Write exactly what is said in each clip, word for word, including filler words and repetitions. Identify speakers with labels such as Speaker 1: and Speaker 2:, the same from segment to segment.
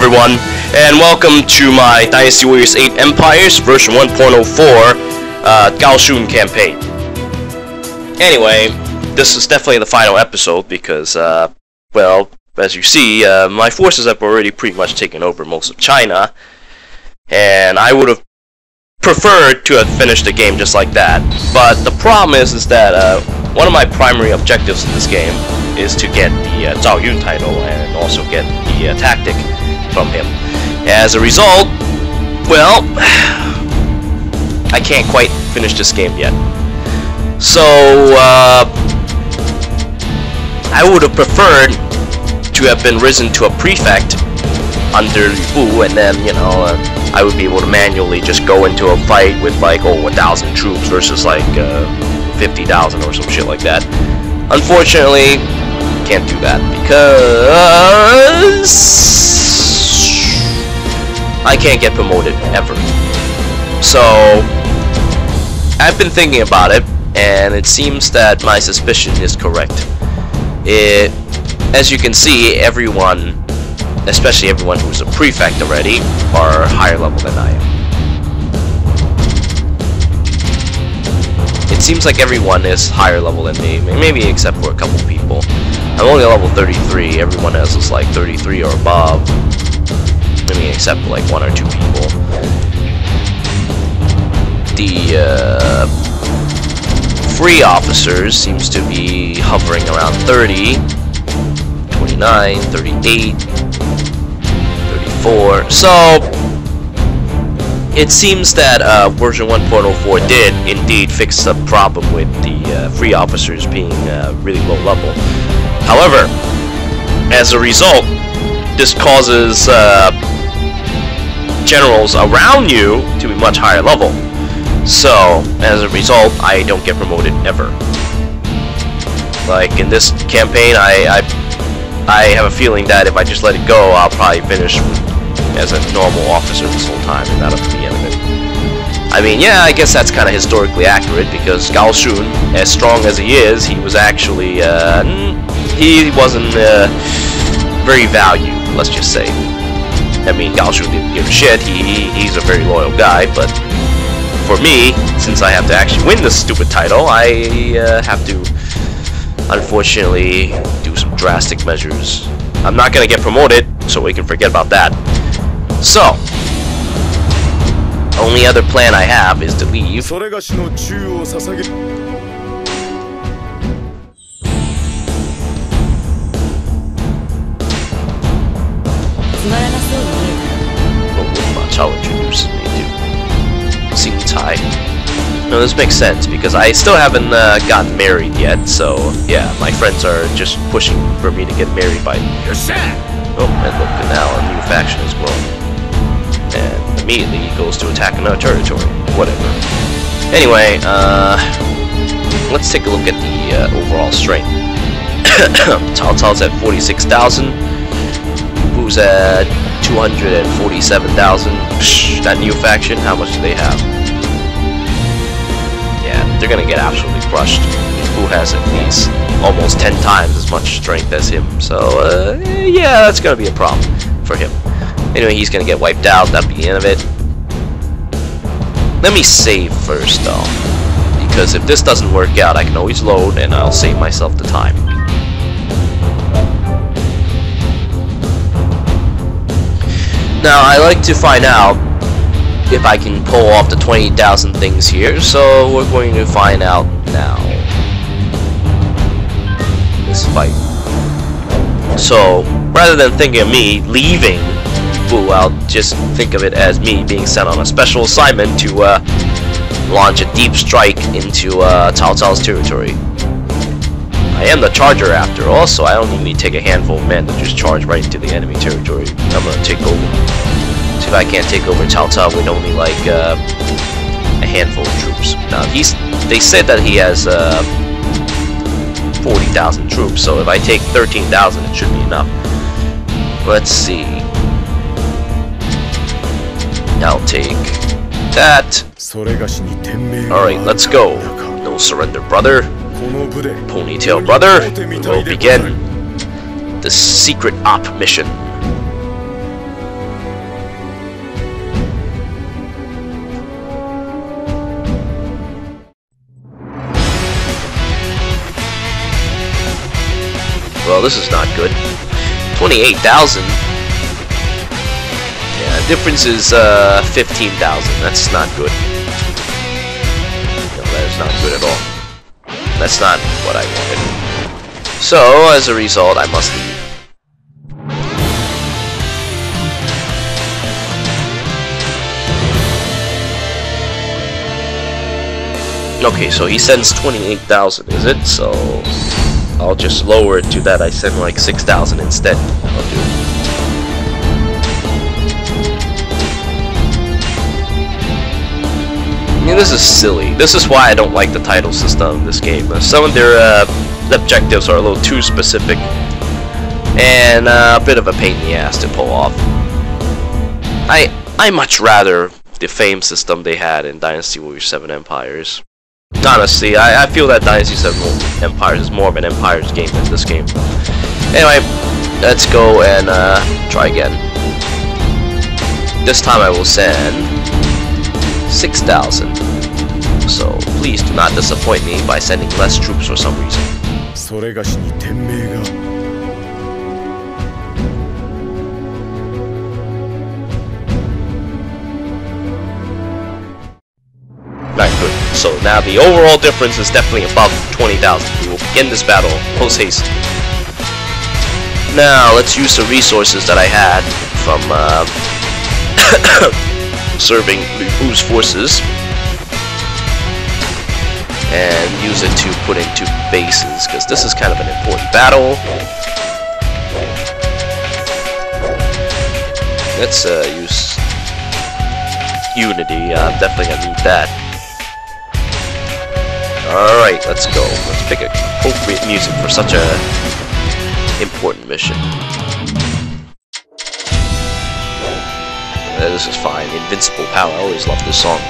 Speaker 1: everyone, and welcome to my Dynasty Warriors eight Empires version one point oh four uh, Gao Shun campaign. Anyway, this is definitely the final episode because, uh, well, as you see, uh, my forces have already pretty much taken over most of China, and I would have preferred to have finished the game just like that. But the problem is, is that uh, one of my primary objectives in this game is to get the uh, Zhao Yun title and also get the uh, tactic from him. As a result, well, I can't quite finish this game yet. So, uh, I would have preferred to have been risen to a prefect under Wu, and then, you know, uh, I would be able to manually just go into a fight with like, oh, a thousand troops versus like uh, fifty thousand or some shit like that. Unfortunately, can't do that because I can't get promoted ever. So I've been thinking about it, and it seems that my suspicion is correct. It, as you can see, everyone, especially everyone who's a prefect already, are higher level than I am. It seems like everyone is higher level than me, maybe except for a couple people. I'm only level thirty-three, everyone else is like thirty-three or above. I mean, except for like one or two people. The uh, free officers seems to be hovering around thirty, twenty-nine, thirty-eight, thirty-four. So it seems that uh, version one point oh four did indeed fix the problem with the uh, free officers being uh, really low level. However, as a result, this causes uh, generals around you to be much higher level. So, as a result, I don't get promoted ever. Like in this campaign, I, I, I have a feeling that if I just let it go, I'll probably finish as a normal officer this whole time, and that'll be the end of it. I mean, yeah, I guess that's kind of historically accurate, because Gao Shun, as strong as he is, he was actually, uh, he wasn't uh, very valued, let's just say. I mean, Gao Shun didn't give a shit, he, he's a very loyal guy, but for me, since I have to actually win this stupid title, I uh, have to, unfortunately, do some drastic measures. I'm not gonna get promoted, so we can forget about that. So, only other plan I have is to leave. Chao introduces me to Sing Tai. No, this makes sense because I still haven't uh, gotten married yet, so yeah, my friends are just pushing for me to get married by. Oh, and look, and now a new faction is growing. And immediately he goes to attack another territory. Whatever. Anyway, uh, let's take a look at the uh, overall strength. Cao Cao's at forty-six thousand. Wu's at two hundred forty-seven thousand. That new faction, how much do they have? Yeah, they're gonna get absolutely crushed. Wu has at least almost ten times as much strength as him, so uh, yeah, that's gonna be a problem for him. Anyway, he's gonna get wiped out. That'll be the end of it. Let me save first, though, because if this doesn't work out, I can always load, and I'll save myself the time. Now, I like to find out if I can pull off the twenty thousand things here, so we're going to find out now. This fight. So, rather than thinking of me leaving Wu, I'll just think of it as me being sent on a special assignment to uh, launch a deep strike into uh, Cao Cao's territory. I am the charger after all, so I don't need to take a handful of men to just charge right into the enemy territory. I'm gonna take over. See if I can't take over Cao Cao with only like uh, a handful of troops. Now he's, they said that he has uh, forty thousand troops, so if I take thirteen thousand, it should be enough. Let's see. I'll take that. Alright, let's go. No surrender, brother. Ponytail brother, we will begin the secret op mission. well, this is not good. twenty-eight thousand. Yeah, difference is uh, fifteen thousand. That's not good. No, that is not good at all. That's not what I wanted. So, as a result, I must leave. Okay, so he sends twenty-eight thousand, is it? So I'll just lower it to that. I send like six thousand instead. I'll do it. I mean, this is silly. This is why I don't like the title system of this game. Some of their uh, objectives are a little too specific and uh, a bit of a pain in the ass to pull off. I I much rather the fame system they had in Dynasty Warriors seven Empires. Honestly, I, I feel that Dynasty seven Empires is more of an Empires game than this game. Anyway, let's go and uh, try again. This time I will send six thousand. So please do not disappoint me by sending less troops for some reason. Right, good. So now the overall difference is definitely above twenty thousand. We will begin this battle post haste. Now let's use the resources that I had from uh, serving Lu Bu's forces and use it to put into bases, because this is kind of an important battle. Let's uh, use Unity. Uh, I'm definitely gonna need that. Alright, let's go. Let's pick appropriate music for such a important mission. Uh, this is fine. Invincible Power. I always love this song.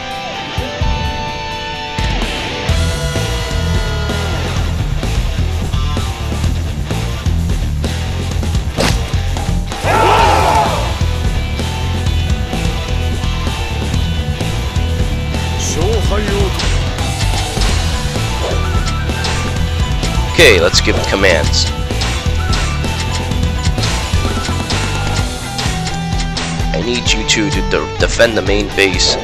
Speaker 1: Okay, let's give commands. I need you two to de defend the main base.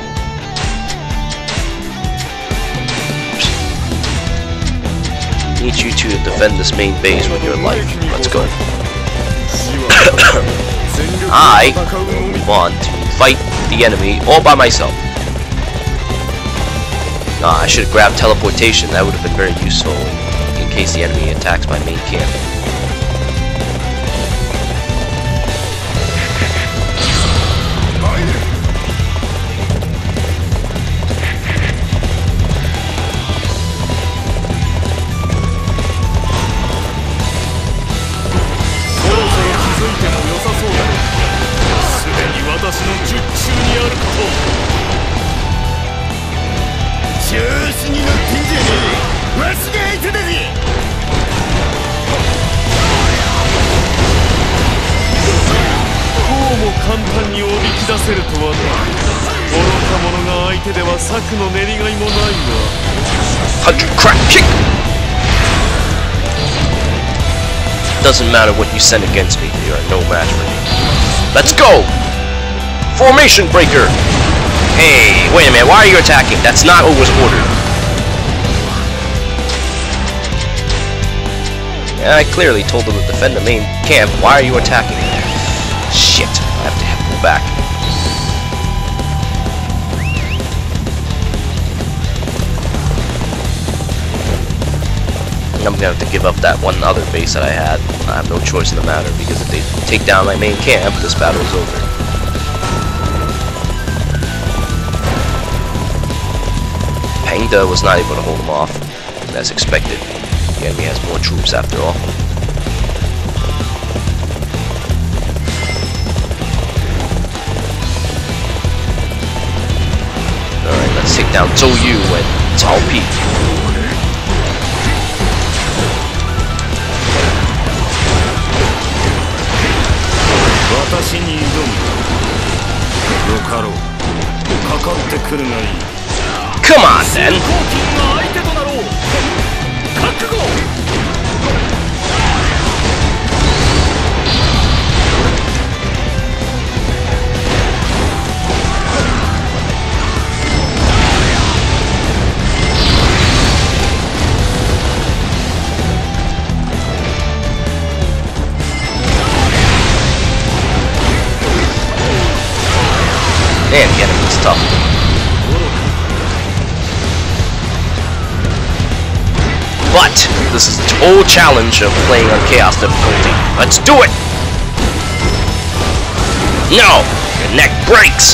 Speaker 1: I need you two to defend this main base with your life. Let's go. I want to fight the enemy all by myself. Nah, I should have grabbed teleportation. That would have been very useful in case the enemy attacks my main camp. Hundred crack kick! Doesn't matter what you send against me, you are no match for me. Let's go! Formation breaker! Hey, wait a minute, why are you attacking? That's not what was ordered. Yeah, I clearly told them to defend the main camp. Why are you attacking? Shit, I have to have to go back. I'm gonna have to give up that one other base that I had. I have no choice in the matter, because if they take down my main camp, this battle is over. Pangda was not able to hold him off, as expected. The enemy has more troops after all. Alright, let's take down Zhou Yu and Cao Pi. Come on, then! Man, the enemy's tough. But this is the whole challenge of playing on Chaos difficulty. Let's do it! No! Your neck breaks!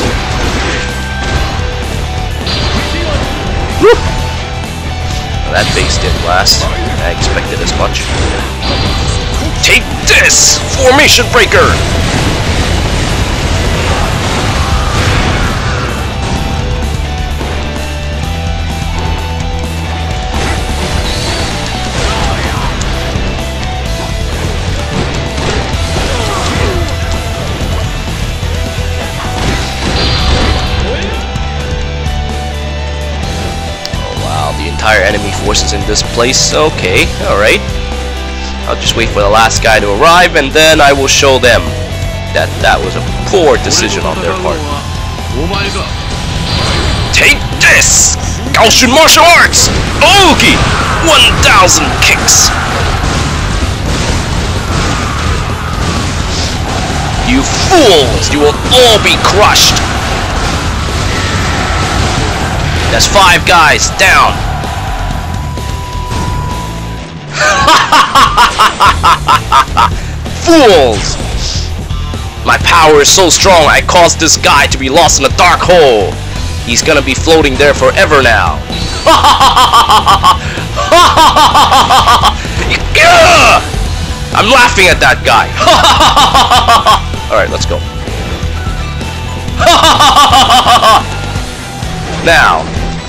Speaker 1: Woo! Well, that base didn't last. I expected as much. Take this! Formation breaker! Entire enemy forces in this place. Okay, alright. I'll just wait for the last guy to arrive and then I will show them that that was a poor decision on their part. Take this! Gao Shun martial arts! Oogie! one thousand kicks! You fools! You will all be crushed! That's five guys down! Fools! My power is so strong I caused this guy to be lost in a dark hole. He's gonna be floating there forever now. I'm laughing at that guy. Alright, let's go. Now,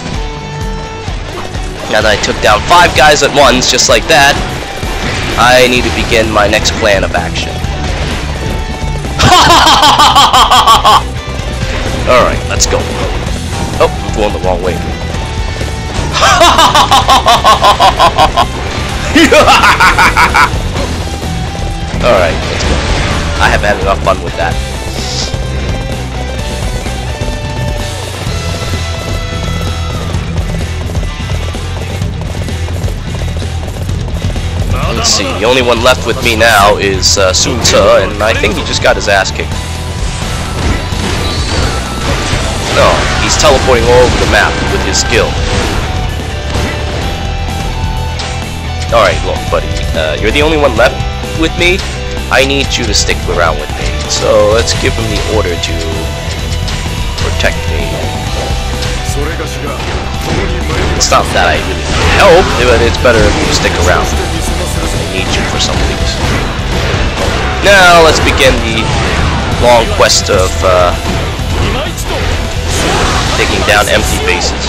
Speaker 1: now that I took down five guys at once, just like that, I need to begin my next plan of action. Alright, let's go. Oh, I'm going the wrong way. Alright, let's go. I have had enough fun with that. Let's see, the only one left with me now is uh, Shou, and I think he just got his ass kicked. No, he's teleporting all over the map with his skill. Alright, look, buddy, uh, you're the only one left with me. I need you to stick around with me. So let's give him the order to protect me. It's not that I really need help, but it's better if you stick around. I need you for some things. Now let's begin the long quest of uh, taking down empty bases.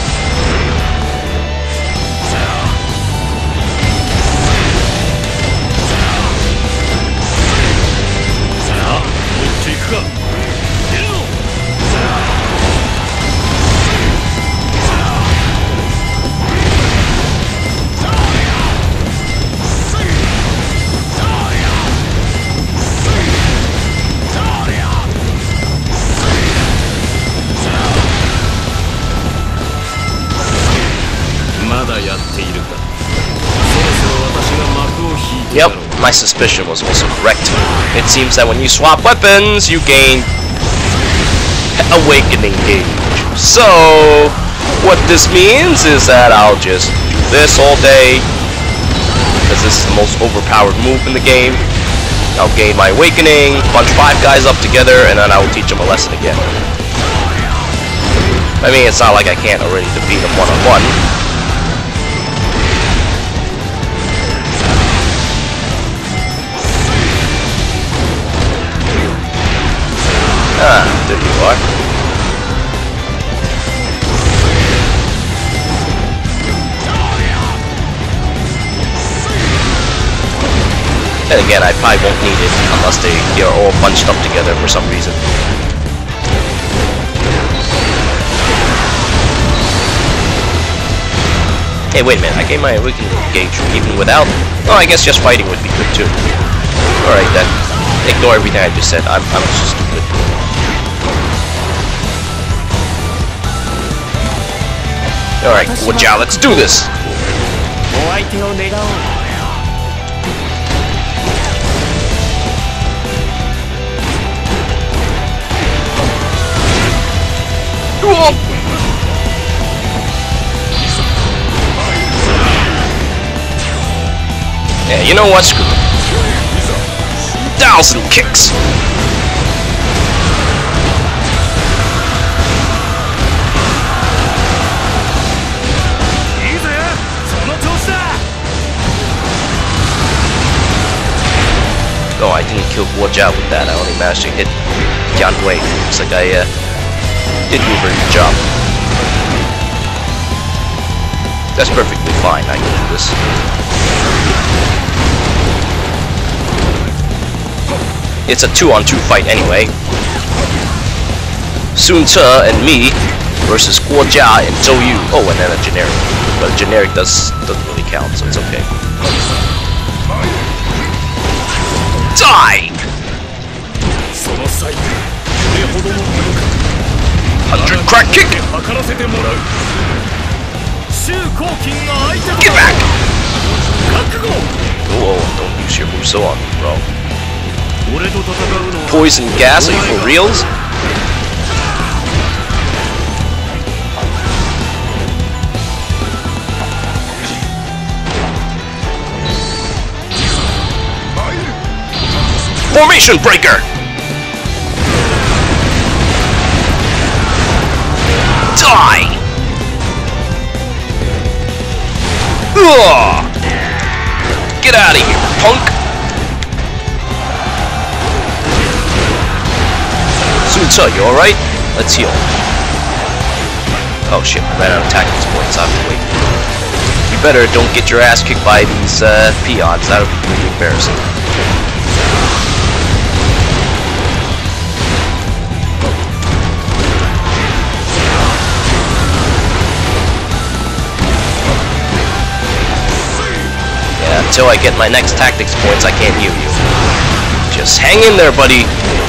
Speaker 1: Yep, my suspicion was also correct. It seems that when you swap weapons, you gain Awakening Gauge. So, what this means is that I'll just do this all day, because this is the most overpowered move in the game. I'll gain my Awakening, punch five guys up together, and then I will teach them a lesson again. I mean, it's not like I can't already defeat them one-on-one. Ah, there you are. And again, I probably won't need it unless they are all bunched up together for some reason. Hey, wait a minute, I gained my Awakening Gauge even without... Oh, I guess just fighting would be good too. Alright then. Ignore everything I just said. I'm, I'm just stupid. Alright, Wajao, let's do this! Yeah, you know what? Screw it. Thousand kicks. Oh, I didn't kill Guojia with that. I only managed to hit Yan Wei. Looks like I uh, did do a very good job. That's perfectly fine. I can do this. It's a two-on-two fight anyway. Sun Ce and me versus Guojia and Zhou Yu. Oh, and then a generic. But a generic does doesn't really count, so it's okay. Die! Hundred crack kick! Get back! Whoa, don't use your move so on me, bro. Poison gas, are you for reals? Formation breaker! Die! Ugh! Get out of here, punk! Sun Ce, you alright? Let's heal. Oh shit, I ran out of tactics points, I have to wait. You better don't get your ass kicked by these uh, peons, that would be really embarrassing. Until I get my next tactics points, I can't heal you. Just hang in there, buddy.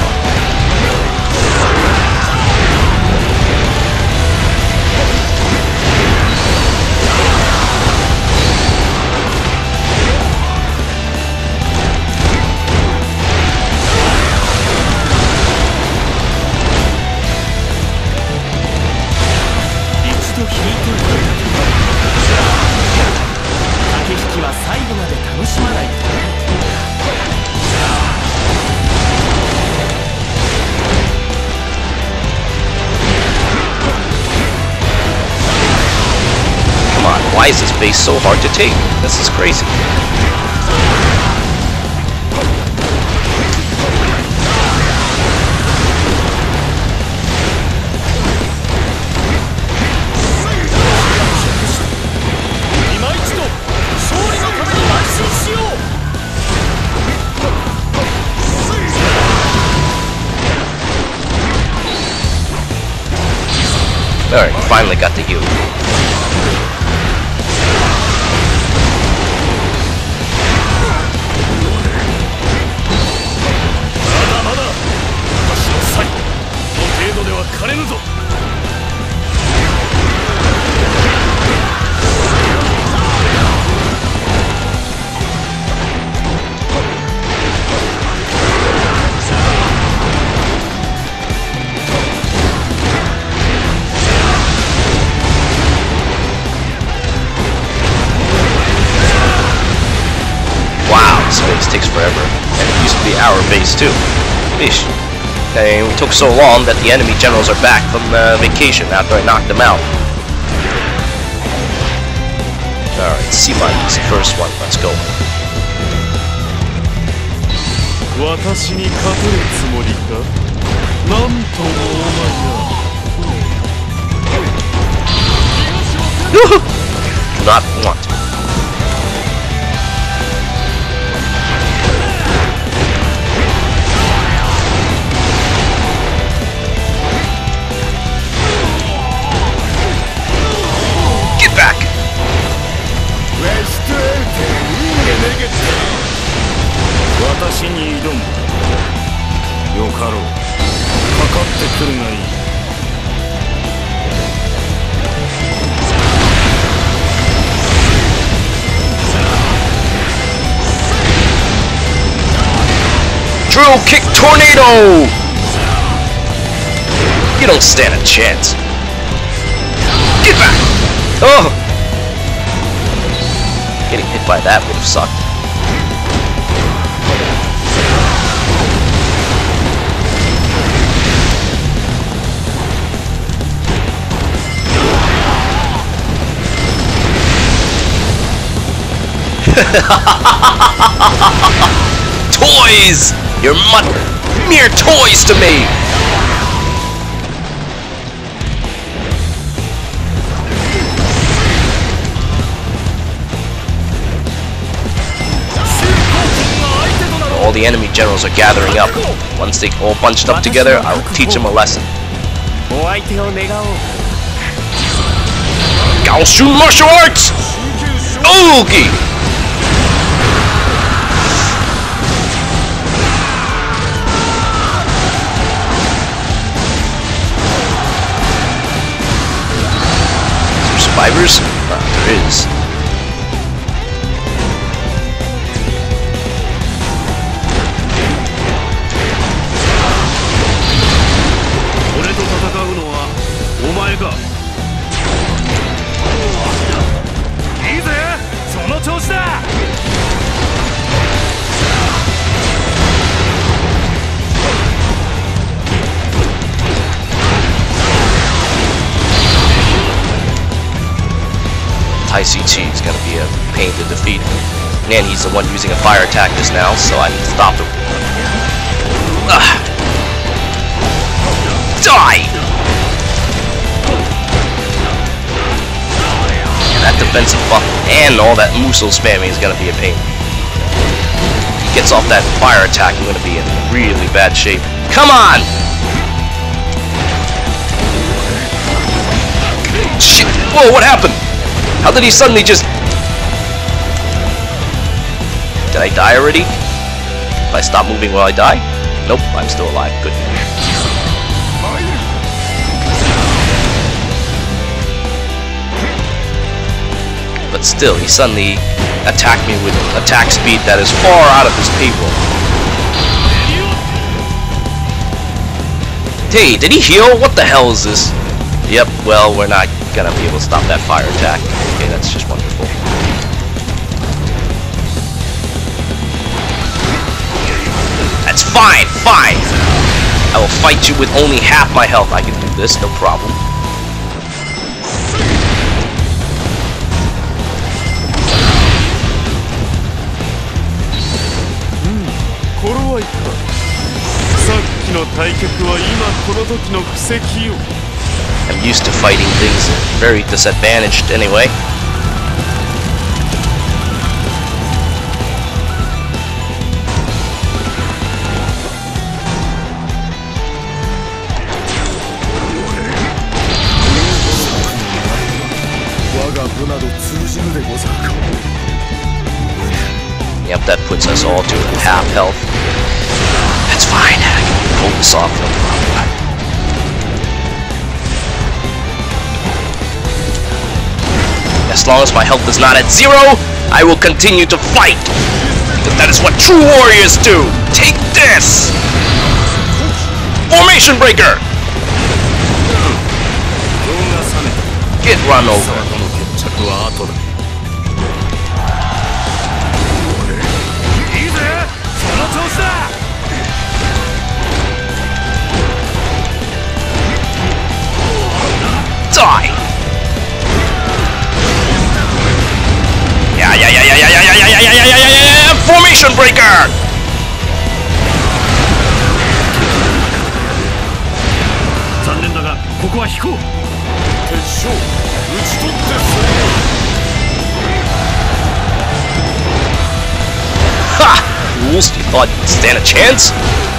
Speaker 1: Why is this base so hard to take? This is crazy. Alright, finally got the heal. Base takes forever, and it used to be our base too. Ish. And we took so long that the enemy generals are back from uh, vacation after I knocked them out. Alright, C-Mine is the first one, let's go. Do not want. Drill kick tornado! You don't stand a chance. Get back! Oh! Getting hit by that would have sucked. Toys! You're mere toys to me! All the enemy generals are gathering up. Once they all bunched up together, I will teach them a lesson. Gao Shun martial arts! Oogie! Survivors? Uh, there is. I C T is going to be a pain to defeat. And he's the one using a fire attack just now, so I need to stop him. Ugh. Die! And that defensive buff and all that Musou spamming is going to be a pain. If he gets off that fire attack, I'm going to be in really bad shape. Come on! Shit! Whoa, what happened? How did he suddenly just... Did I die already? If I stop moving, will I die? Nope, I'm still alive. Good. But still, he suddenly attacked me with attack speed that is far out of his people. Hey, did he heal? What the hell is this? Yep, well, we're not gonna be able to stop that fire attack. Okay, that's just wonderful. That's fine, fine! I will fight you with only half my health. I can do this, no problem. I'm used to fighting things very disadvantaged anyway. Yep, that puts us all to half health. That's fine, I can pull this off, no problem. As long as my health is not at zero, I will continue to fight. Because that is what true warriors do. Take this! Formation breaker! Get run over. Die! Yeah, yeah, yeah, yeah, yeah, yeah, yeah, yeah, yeah, yeah, yeah, yeah, yeah, formation breaker! Ha! Rules, you thought you'd stand a chance?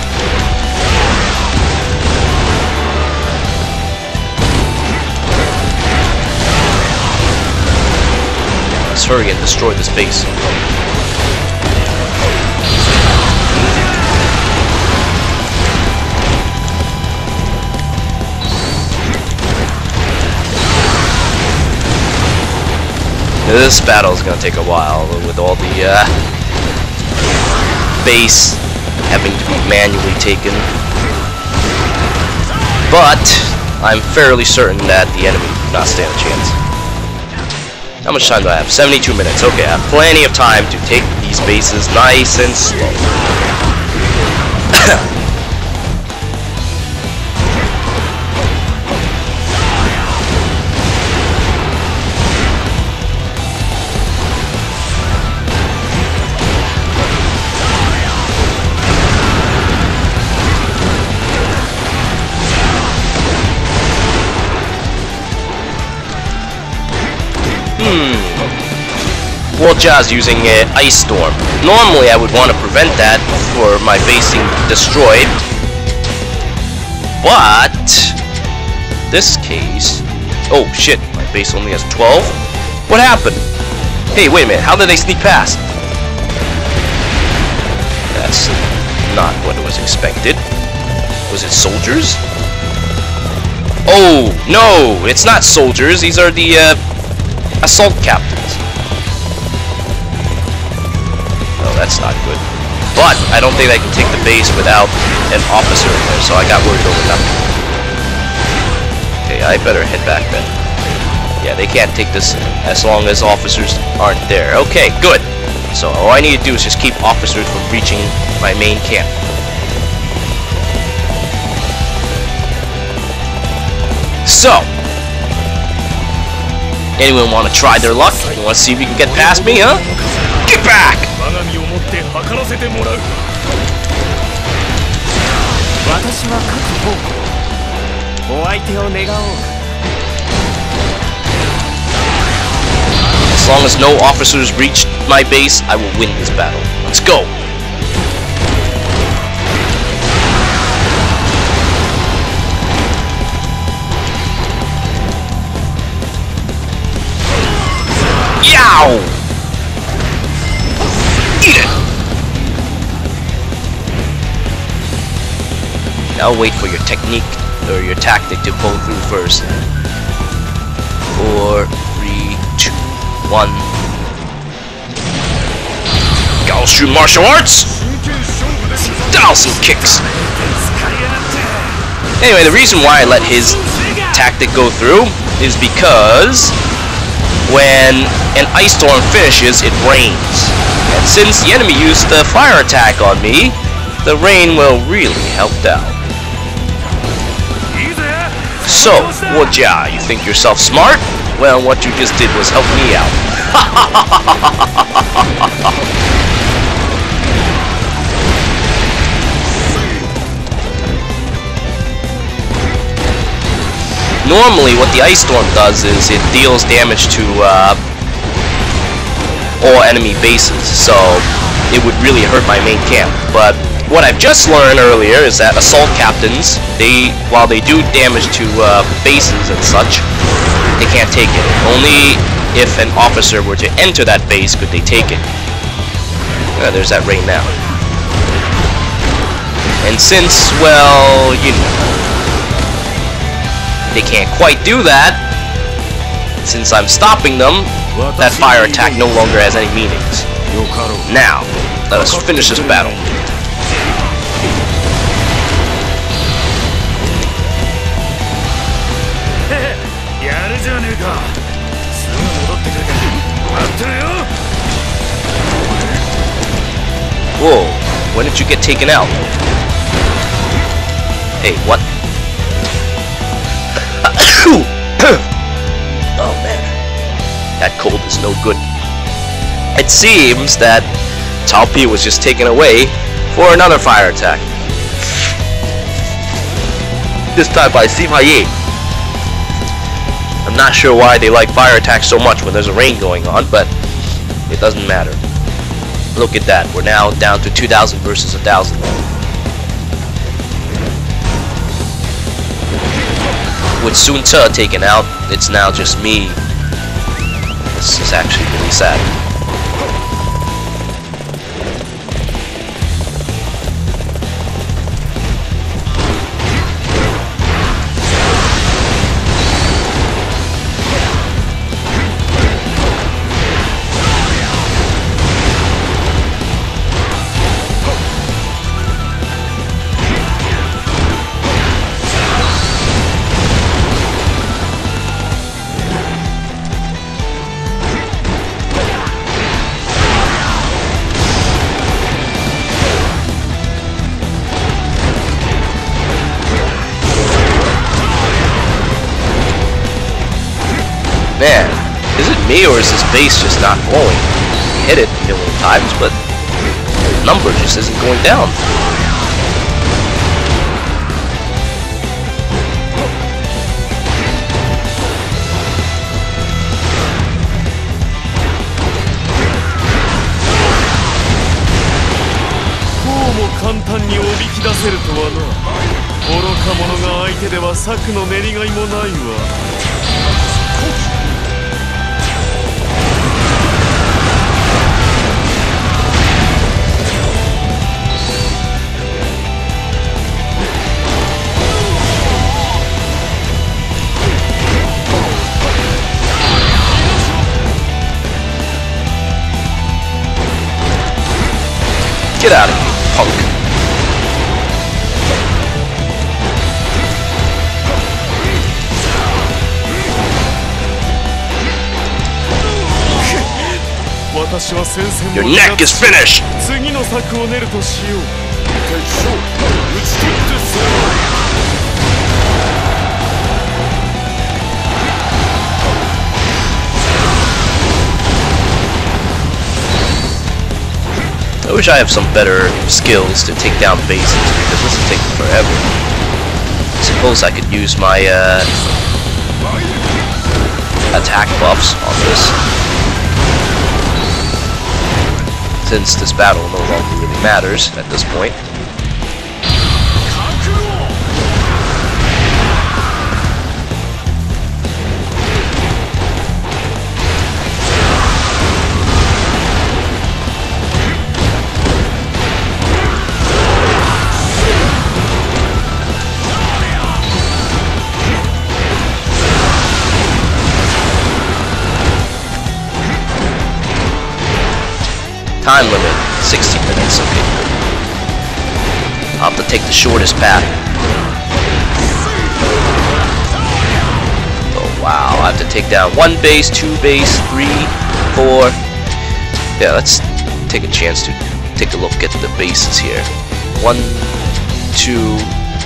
Speaker 1: Let's hurry and destroy this base. This battle is going to take a while with all the uh, base having to be manually taken. But I'm fairly certain that the enemy do not stand a chance. How much time do I have? seventy-two minutes. Okay, I have plenty of time to take these bases nice and slow. Hmm. Wolja's using an ice storm. Normally I would want to prevent that for my base being destroyed. But this case, oh shit, my base only has twelve? What happened? Hey, wait a minute, how did they sneak past? That's not what was expected. Was it soldiers? Oh, no, it's not soldiers, these are the uh, assault captains. Oh, that's not good. But I don't think I can take the base without an officer in there, so I got worried over nothing. Okay, I better head back then. Yeah, they can't take this as long as officers aren't there. Okay, good. So all I need to do is just keep officers from reaching my main camp. So, anyone want to try their luck? You want to see if you can get past me, huh? Get back! As long as no officers reach my base, I will win this battle. Let's go! Yow! Eat it! Now wait for your technique or your tactic to pull through first. Four, three, two, one. Gao Shun martial arts! Thousand kicks! Anyway, the reason why I let his tactic go through is because when an ice storm finishes, it rains. And since the enemy used the fire attack on me, the rain will really help out. So, Wolja, you think yourself smart? Well, what you just did was help me out. Normally, what the ice storm does is it deals damage to uh, all enemy bases, so it would really hurt my main camp. But what I've just learned earlier is that assault captains, they while they do damage to uh, bases and such, they can't take it. Only if an officer were to enter that base could they take it. Uh, there's that rain now. And since, well, you know, they can't quite do that, since I'm stopping them, that fire attack no longer has any meanings. Now, let us finish this battle. Whoa, when did you get taken out? Hey, what? Oh man, that cold is no good. It seems that Cao Pi was just taken away for another fire attack. This time by Sima Yi. I'm not sure why they like fire attacks so much when there's a rain going on, but it doesn't matter. Look at that, we're now down to two thousand versus one thousand. With Sun Ce taken out, it's now just me. This is actually really sad. Is it me or is this base just not glowing? You hit it a million times, but the number just isn't going down. Get out of here, punk. Your neck is finished! I wish I have some better skills to take down bases, because this will take forever. I suppose I could use my uh, attack buffs on this, since this battle no longer really matters at this point. Time limit, sixty minutes, okay. I'll have to take the shortest path. Oh wow, I have to take down one base, two base, three, four. Yeah, let's take a chance to take a look at the bases here. One, two,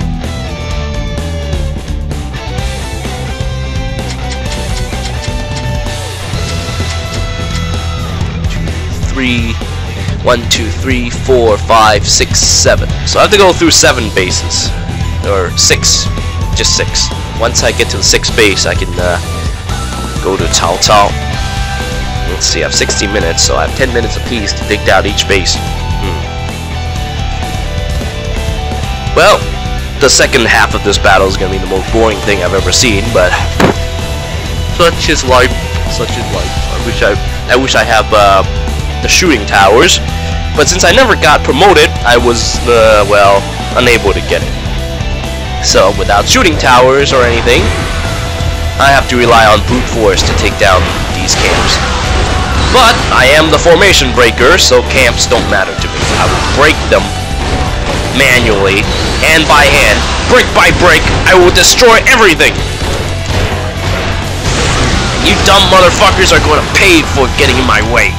Speaker 1: three, one, two, three, four, five, six, seven. So I have to go through seven bases, or six, just six. Once I get to the sixth base, I can uh, go to Cao Cao. Let's see, I have sixty minutes, so I have ten minutes apiece to dig down each base. Hmm. Well, the second half of this battle is going to be the most boring thing I've ever seen, but such is life. Such is life. I wish I, I wish I have. Uh, the shooting towers, but since I never got promoted, I was, uh, well, unable to get it. So, without shooting towers or anything, I have to rely on brute force to take down these camps. But, I am the formation breaker, so camps don't matter to me. I will break them manually, and by hand, brick by brick, I will destroy everything! You dumb motherfuckers are going to pay for getting in my way.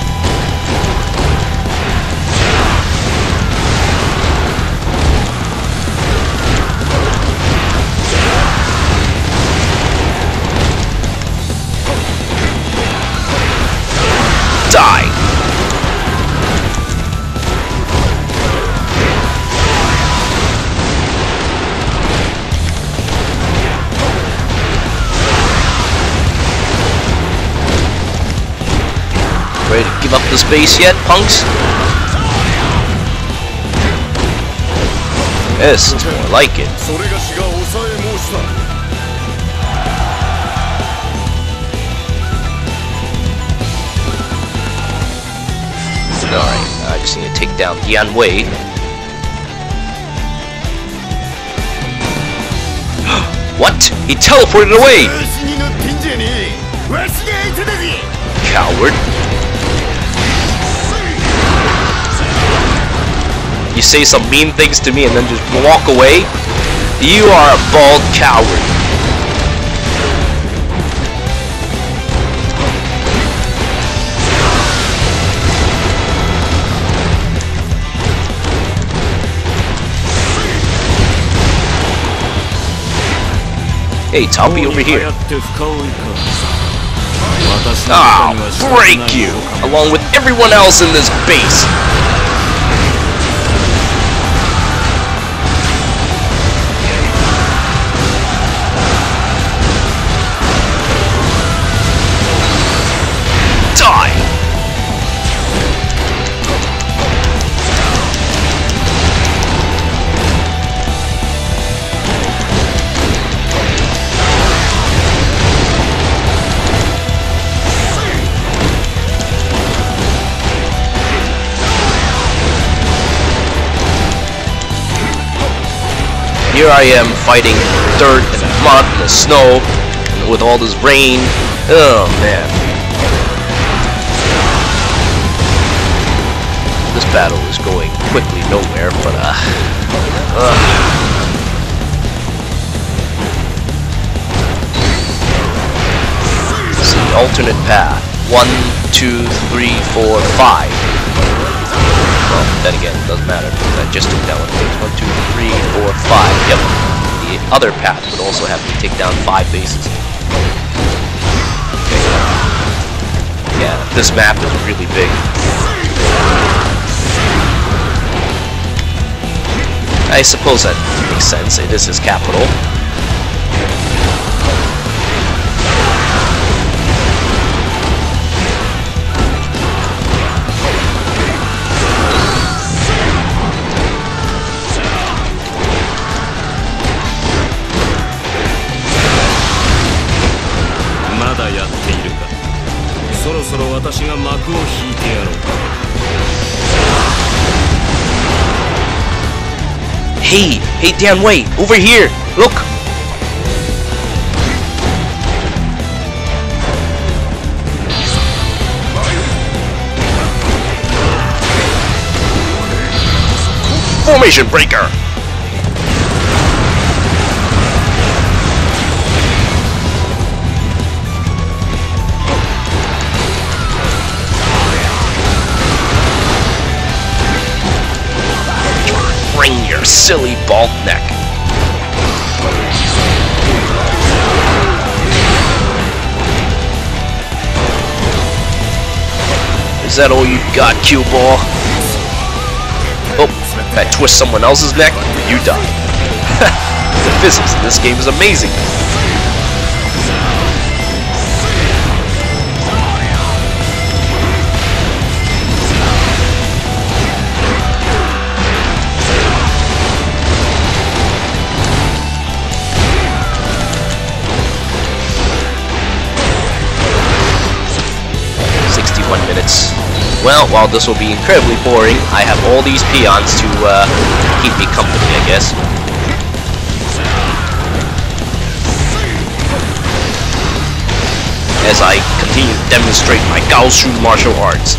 Speaker 1: Die! Ready to give up the space yet, punks? Yes, it's more like it. Alright, I just need to take down Dian Wei. What? He teleported away! Coward. You say some mean things to me and then just walk away? You are a bald coward. Hey, Talpi over here. I'll break you, along with everyone else in this base. Die! Here I am fighting dirt and mud and the snow with all this rain. Oh man. This battle is going quickly nowhere, but uh, uh. Let's see, alternate path. One, two, three, four, five. Well, then again, it doesn't matter because I just took down one base. One, two, three, four, five. Yep. The other path would also have me take down five bases. Okay. Yeah, this map is really big. I suppose that makes sense. It is his capital. Hey, hey Dan Wei, over here, look! Formation breaker! Your silly bald neck. Is that all you got, cue ball? Oh, if I twist someone else's neck, you die. The physics in this game is amazing. sixty-one minutes. Well, while this will be incredibly boring, I have all these peons to uh, keep me company, I guess. As I continue to demonstrate my Gao Shun martial arts.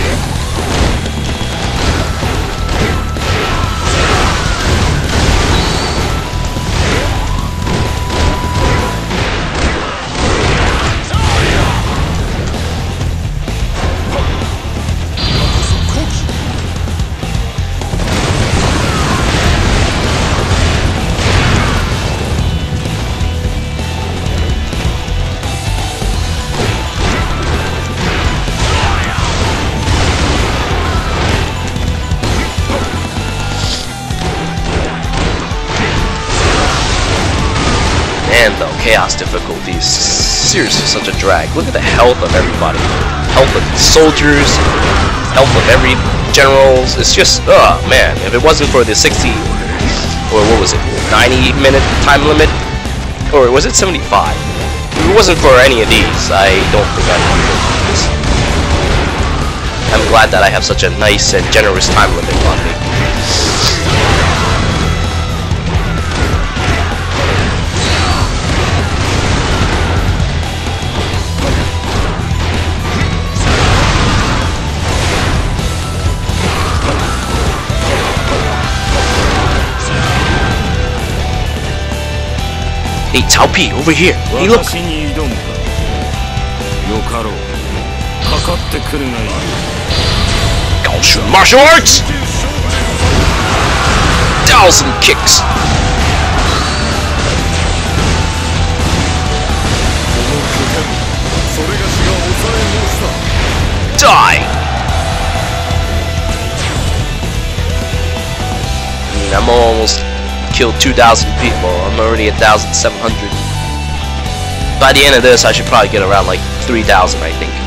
Speaker 1: And the chaos difficulty is seriously such a drag. Look at the health of everybody. Health of the soldiers, health of every generals. It's just, oh man, if it wasn't for the sixty, or what was it, ninety minute time limit? Or was it seventy-five? If it wasn't for any of these, I don't think I'd want to do this. I'm glad that I have such a nice and generous time limit on me. Hey, Cao Pi, over here. Hey, look. Gao Shun martial arts. Thousand kicks. Die! I mean, I'm almost killed two thousand people. I'm already one thousand seven hundred. By the end of this, I should probably get around like three thousand, I think.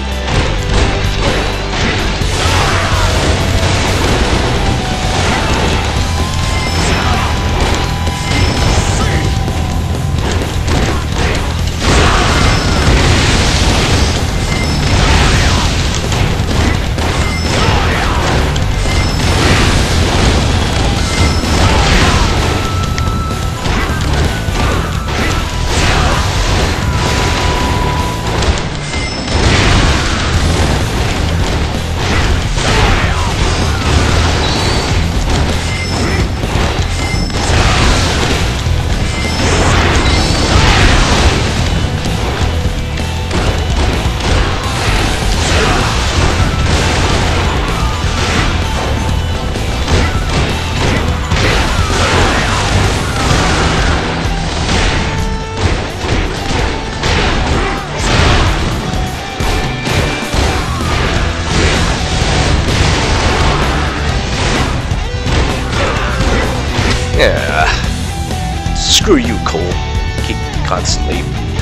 Speaker 2: Yeah. Screw you, Cole. Keep constantly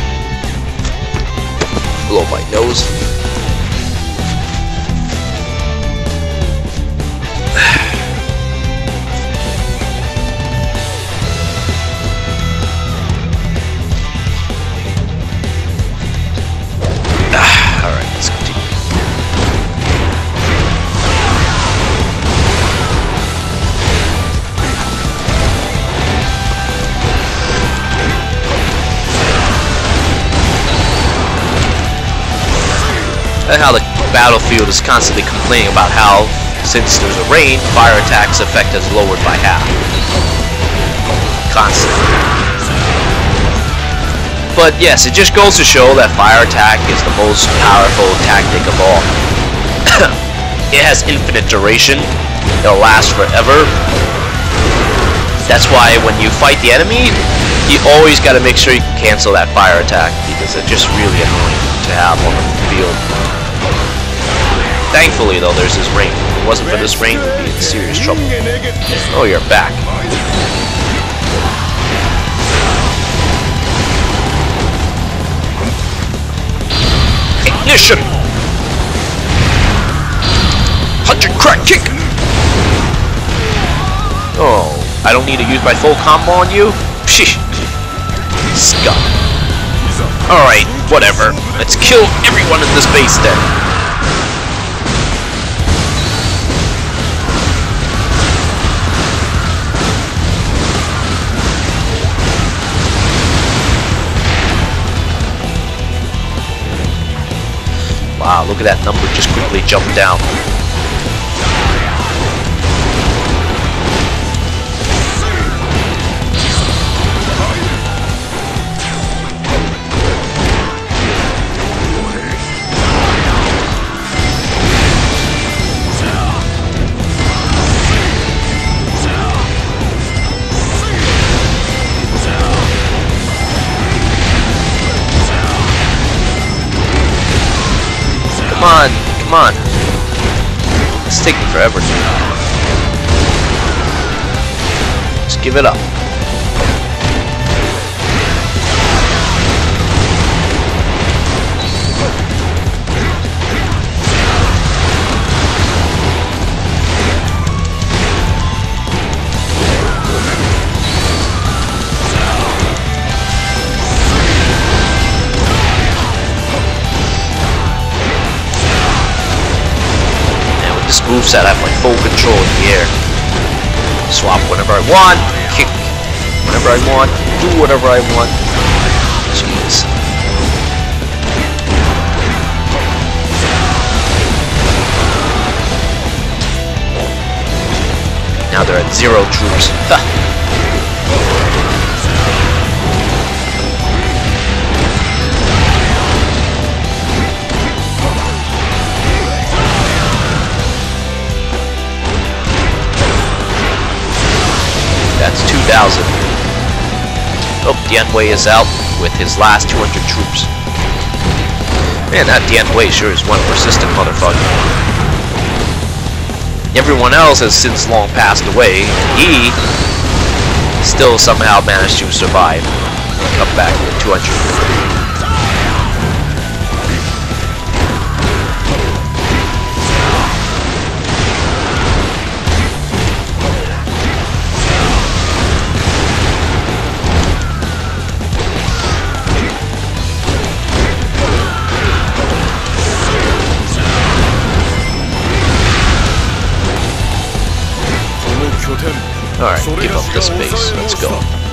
Speaker 2: blow my nose. Alright, let's continue. And how the battlefield is constantly complaining about how, since there's a rain, fire attacks effect is lowered by half. Constantly. But yes, it just goes to show that fire attack is the most powerful tactic of all. It has infinite duration. It'll last forever. That's why when you fight the enemy, you always got to make sure you can cancel that fire attack, because it's just really annoying to have on the field. Thankfully, though, there's this rain. If it wasn't for this rain, we'd be in serious trouble. Oh, you're back. Ignition! Hundred crack kick! Oh, I don't need to use my full combo on you? Psh! Scum. Alright, whatever. Let's kill everyone in this base then. Wow, look at that number just quickly jump down. Come on, come on. It's taking forever. Just give it up. Moveset, I have my full control in the air. Swap whenever I want, kick whenever I want, do whatever I want. Jeez. Now they're at zero troops. Ha. That's two thousand. Oh, Yanwei is out with his last two hundred troops. Man, that Dian Wei sure is one persistent motherfucker. Everyone else has since long passed away, and he still somehow managed to survive and come back with two hundred. Alright, give up this base. Let's go.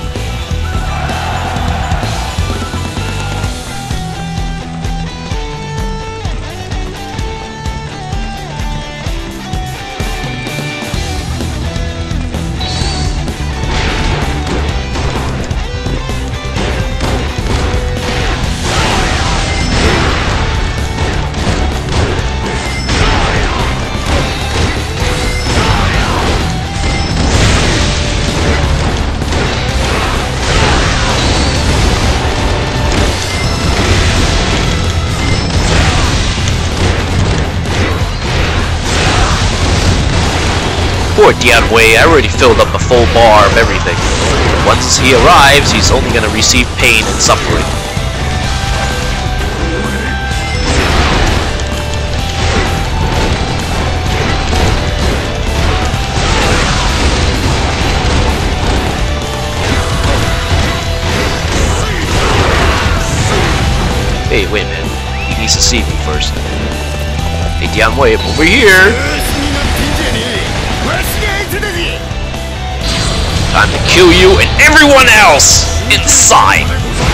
Speaker 2: Poor Dian Wei, I already filled up a full bar of everything. Once he arrives, he's only going to receive pain and suffering. Hey, wait a minute. He needs to see me first. Hey, Dian Wei, over here! Time to kill you and everyone else inside!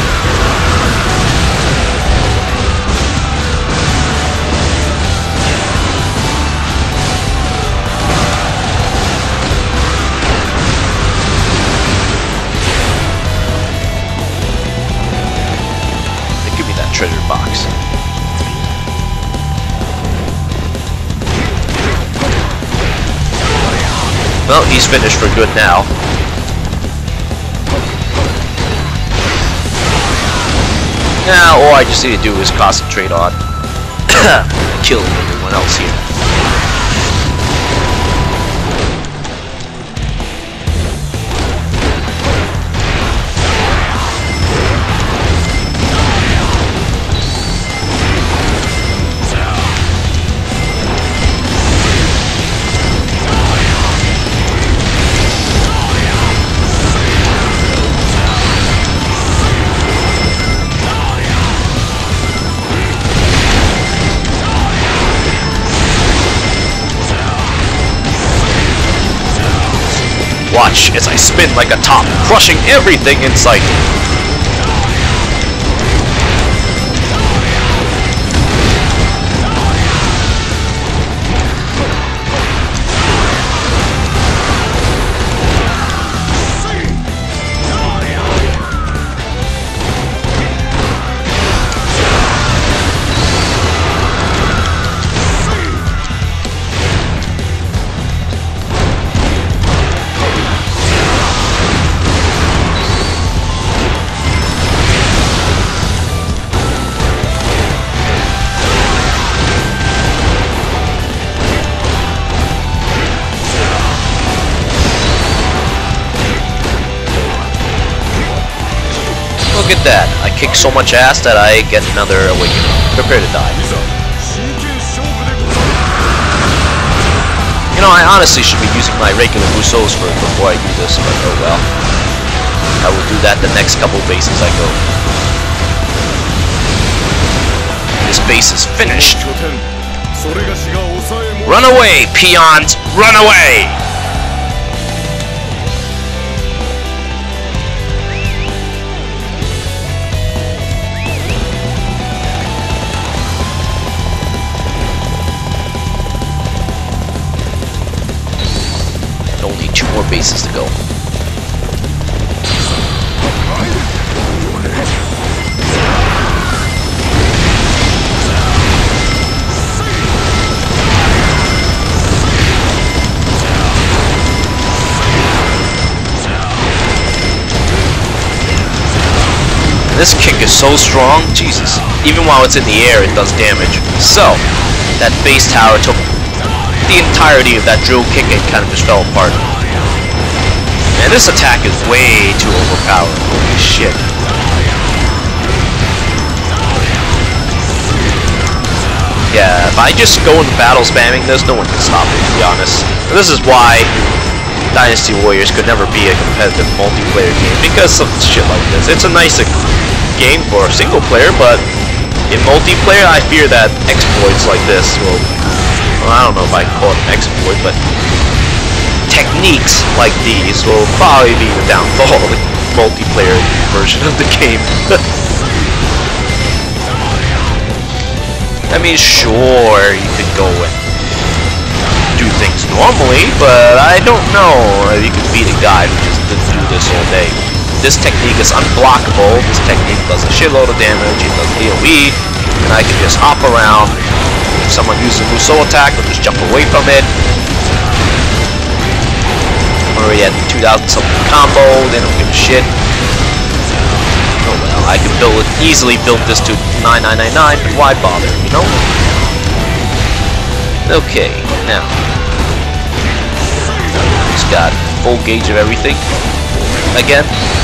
Speaker 2: Hey, give me that treasure box. Well, he's finished for good now. Now, all I just need to do is concentrate on killing everyone else here. Watch as I spin like a top, crushing everything in sight. Look at that. I kick so much ass that I get another awakening. Prepare to die. You know, I honestly should be using my regular Gosus for before I do this, but oh well. I will do that the next couple bases I go. This base is finished. Run away, peons! Run away! Only two more bases to go. this kick is so strong, Jesus. Even while it's in the air, it does damage. So, that base tower took the entirety of that drill kick and kind of just fell apart. And this attack is way too overpowered. Holy shit. Yeah, if I just go into battle spamming this, no one can stop me, to be honest. And this is why Dynasty Warriors could never be a competitive multiplayer game, because of shit like this. It's a nice game for a single player, but in multiplayer, I fear that exploits like this will, well, I don't know if I can call it an exploit, but techniques like these will probably be the downfall of the multiplayer version of the game. I mean, sure, you could go and do things normally, but I don't know if you could beat a guy who just didn't do this all day. This technique is unblockable. This technique does a shitload of damage. It does A O E, and I can just hop around. If someone uses a Musou attack, I'll just jump away from it. I'm already at two thousand something combo. They don't give a shit. Oh well, I could build it easily. Build this to nine nine nine nine, but why bother? You know. Okay, now just got full gauge of everything again.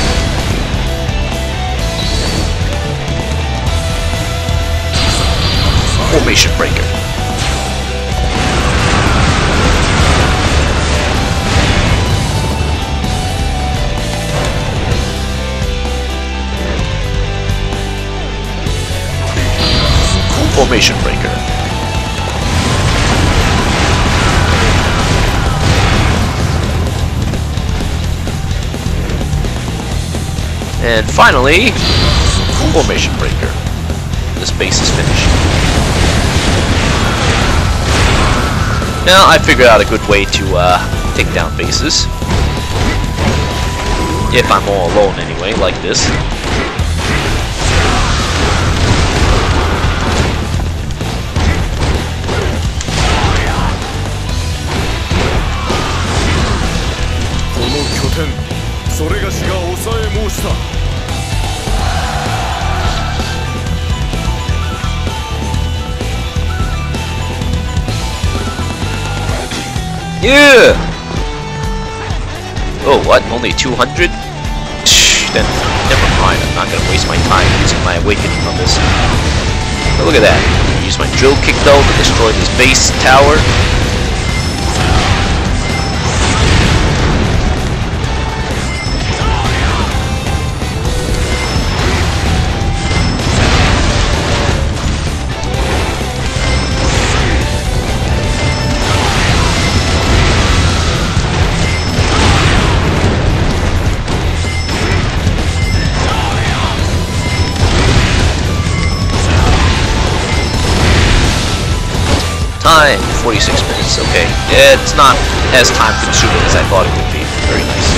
Speaker 2: Formation breaker. Formation breaker. And finally, formation breaker. This base is finished. Now I figured out a good way to uh, take down bases. If I'm all alone anyway, like this. Yeah! Oh, what? Only two hundred? Then, never mind. I'm not gonna waste my time using my awakening on this. But look at that. Use my drill kick though to destroy this base tower. Time, forty-six minutes, okay. It's not as time consuming as I thought it would be. Very nice.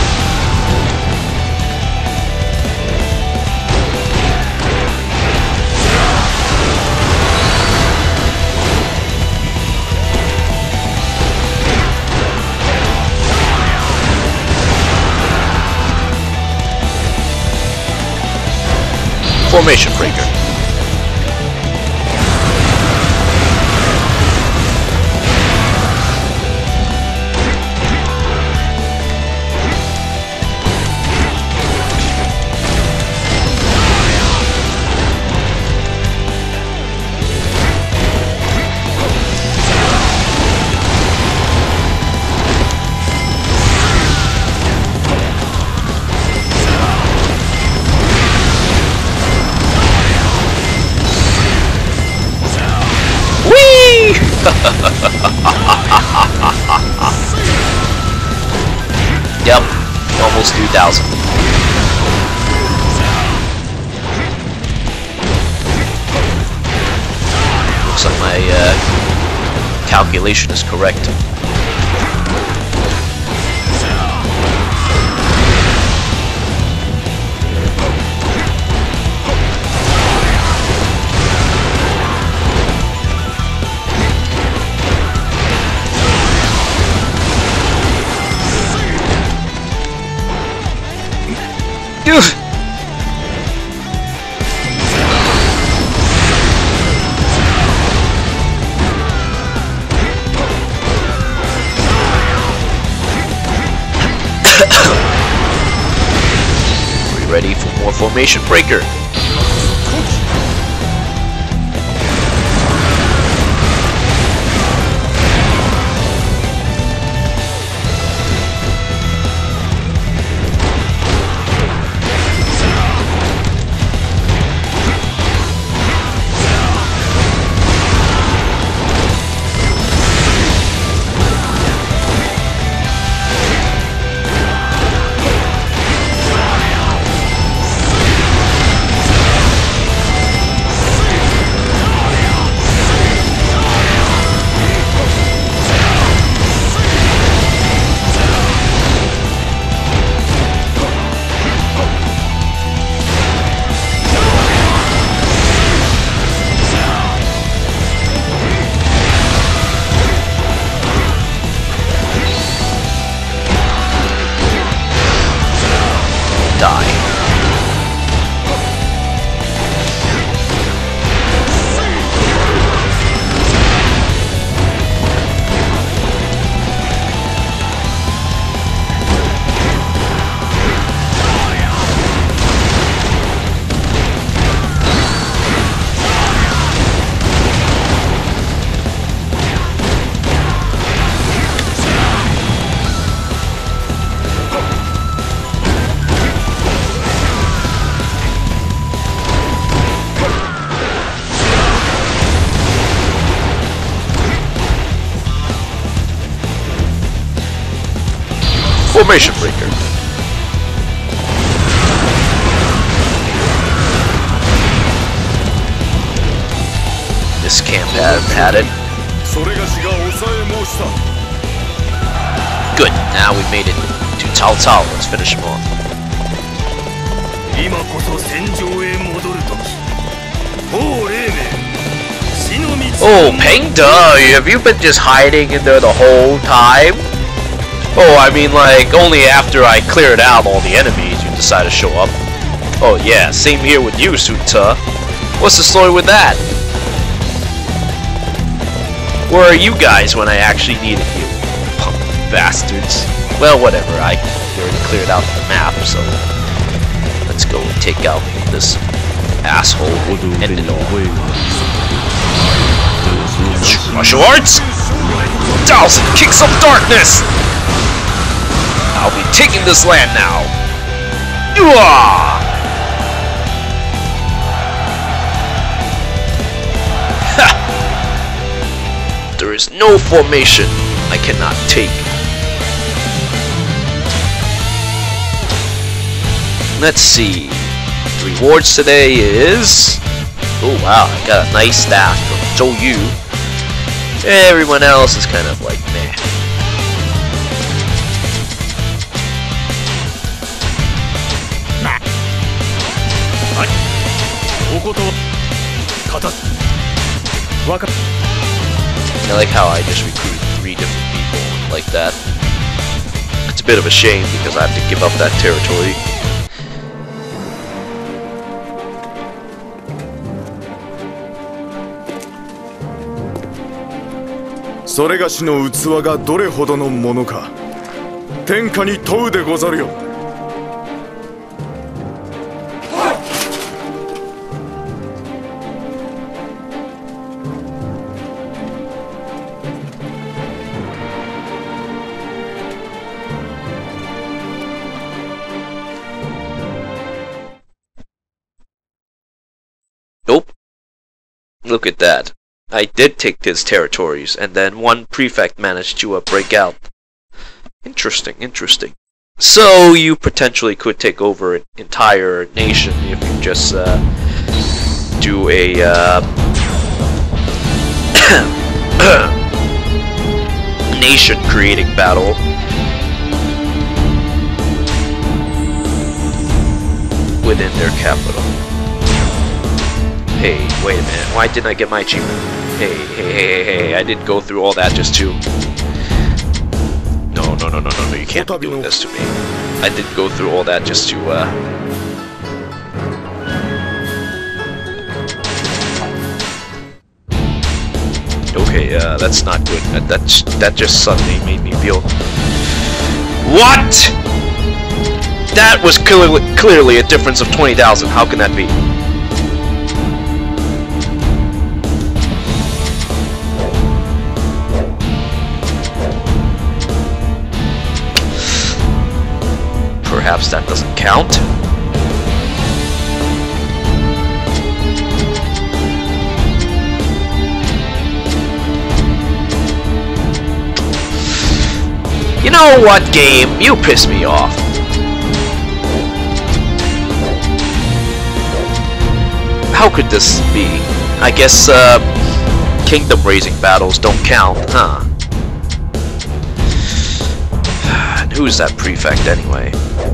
Speaker 2: Formation breaker. Yep, almost two thousand. Looks like my uh, calculation is correct. ready for more formation breaker. Formation breaker. This camp had had it. Good. Now we made it to Cao Cao. Let's finish him off. Oh, Peng De, have you been just hiding in there the whole time? Oh, I mean, like, only after I cleared out all the enemies, you decide to show up. Oh, yeah, same here with you, Suta. What's the story with that? Where are you guys when I actually needed you? Punk bastards. Well, whatever, I already cleared out the map, so let's go and take out this asshole and end it all. Martial arts? Thousand kicks of darkness! I'll be taking this land now. Ha! There is no formation I cannot take. Let's see. The rewards today is... Oh wow, I got a nice staff from Zhou Yu. Everyone else is kind of like meh. I like how I just recruited three different people like that. It's a bit of a shame because I have to give up that territory. Nope. Look at that. I did take his territories, and then one prefect managed to uh, break out. Interesting, interesting. So, you potentially could take over an entire nation if you just uh, do a uh, nation-creating battle. Within their capital. Hey, wait a minute, why didn't I get my achievement? Hey, hey, hey, hey, hey, I didn't go through all that just to... No, no, no, no, no, no, you can't be doing this to me. I didn't go through all that just to, uh... Okay, uh, that's not good. That, that, that just suddenly made me feel... What?! That was clearly, clearly a difference of twenty thousand. How can that be? Perhaps that doesn't count. You know what, game? You piss me off. How could this be? I guess, uh, kingdom raising battles don't count, huh? And who's that prefect anyway?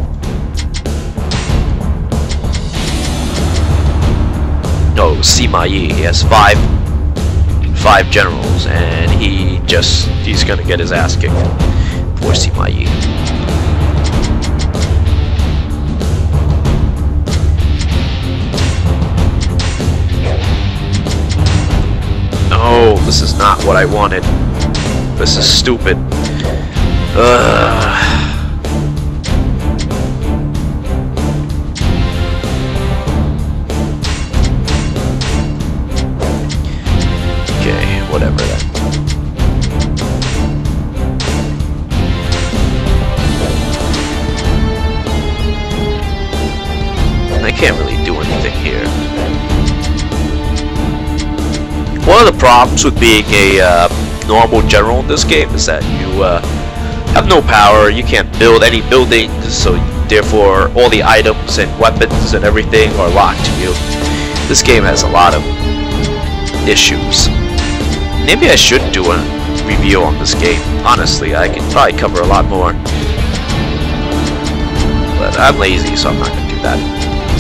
Speaker 2: No, Sima Yi. He has five, five generals, and he just, he's gonna get his ass kicked. Poor Sima Yi. No, this is not what I wanted. This is stupid. Ugh. Okay, whatever then. I can't really do anything here. One of the problems with being a uh, normal general in this game is that you uh, have no power, you can't build any buildings, so therefore all the items and weapons and everything are locked to you. This game has a lot of issues. Maybe I should do a review on this game. Honestly, I could probably cover a lot more. But I'm lazy, so I'm not going to do that.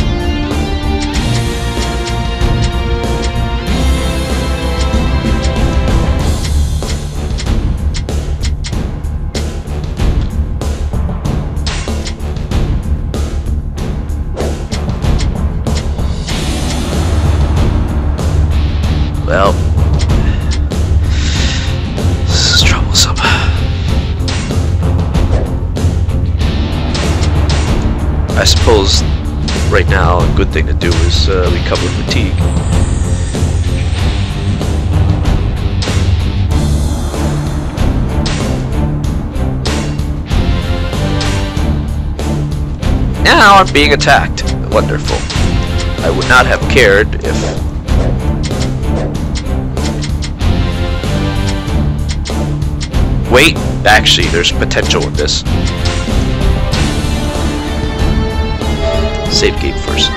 Speaker 2: Well, this is troublesome. I suppose right now a good thing to do is uh, recover fatigue. Now I'm being attacked. Wonderful. I would not have cared if... Wait, actually, there's potential in this. Save game first.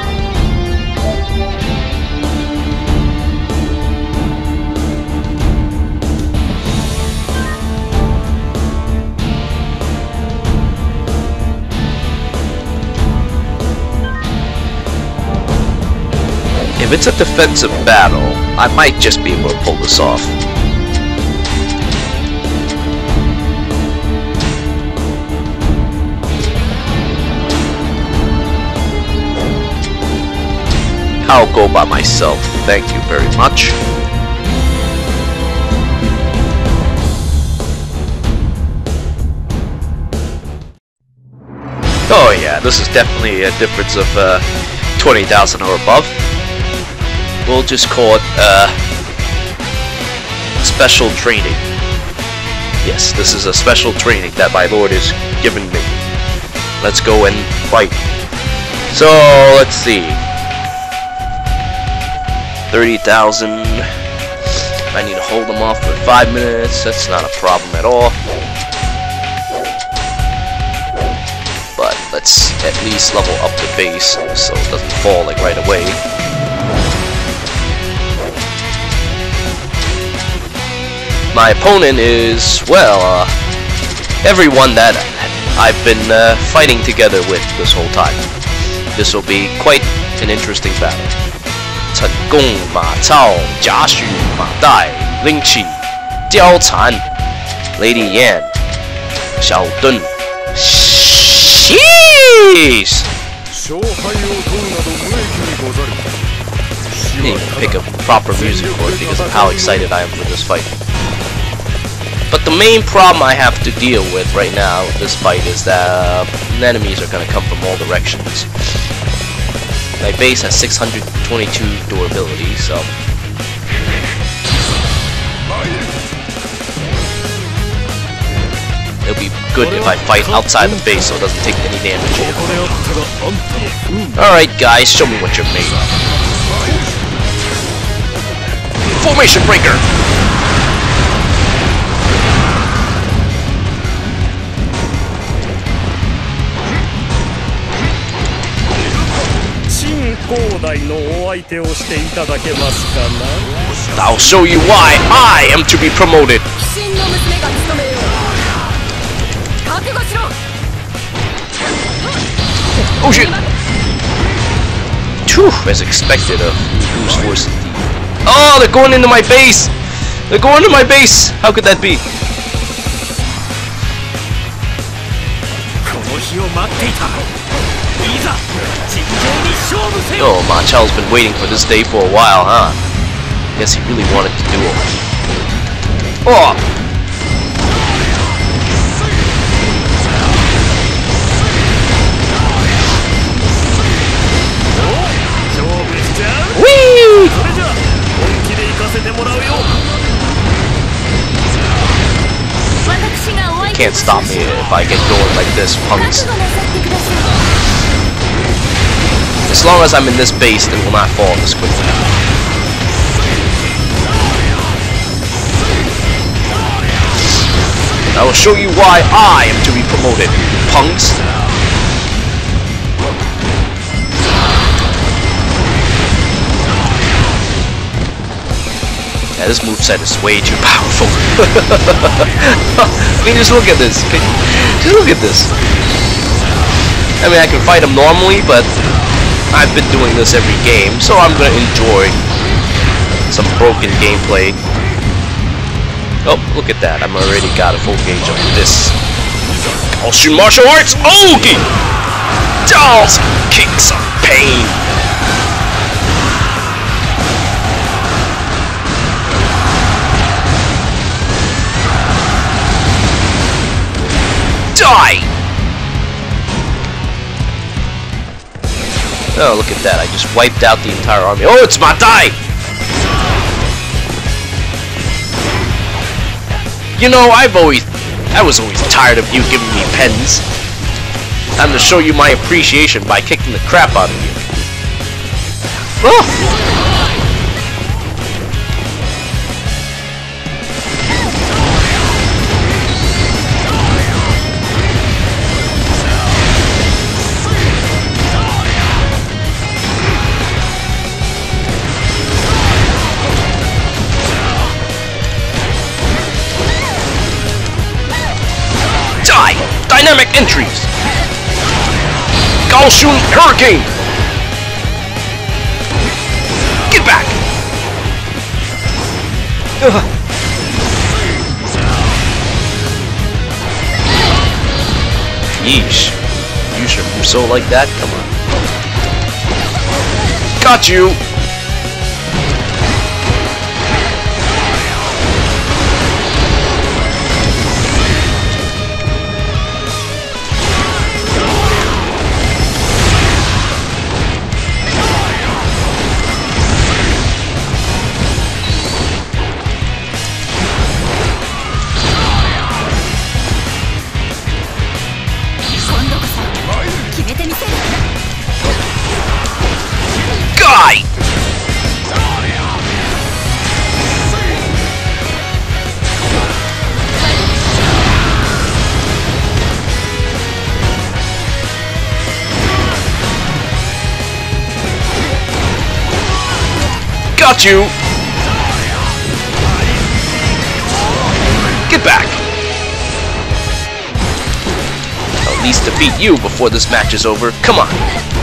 Speaker 2: If it's a defensive battle, I might just be able to pull this off. I'll go by myself, thank you very much. Oh yeah, this is definitely a difference of uh, twenty thousand or above. We'll just call it uh, special training. Yes, this is a special training that my lord is giving me. Let's go and fight. So, let's see. thirty thousand. I need to hold them off for five minutes. That's not a problem at all. But let's at least level up the base so it doesn't fall like right away. My opponent is, well, uh, everyone that I've been uh, fighting together with this whole time. This will be quite an interesting battle. 成功马超贾诩马岱灵气貂蝉 Lady Yan 小盾 Sheesh! I need to pick a proper music chord because of how excited I am for this fight.
Speaker 1: But the main problem I have to deal with right now in this fight is that uh, enemies are going to come from all directions. My base has six hundred twenty-two durability, so it'll be good if I fight outside the base so it doesn't take any damage. Alright guys, show me what you're made of. Formation breaker! I'll show you why I am to be promoted. Oh shit! Phew, as expected of Goose Force. Oh, they're going into my base! They're going into my base! How could that be? Oh, Machel's been waiting for this day for a while, huh? Guess he really wanted to do it. Oh! Whee! You can't stop me if I get going like this, punks. As long as I'm in this base, they will not fall this quickly. I will show you why I am to be promoted, punks. Yeah, this moveset is way too powerful. I mean, just look at this. Just look at this. I mean, I can fight him normally, but I've been doing this every game, so I'm gonna enjoy some broken gameplay. Oh, look at that. I'm already got a full gauge of this. Gao Shun martial arts! Okay! Dolls! Kicks of pain! Die! Oh, look at that. I just wiped out the entire army. Oh, it's my die! You know, I've always... I was always tired of you giving me pens. Time to show you my appreciation by kicking the crap out of you. Oh! Dynamic entries! Gao Shun Hurricane! Get back! Ugh. Yeesh. Use your Muso like that? Come on. Got you! Guy! Got you! Get back! I'll at least defeat you before this match is over. Come on!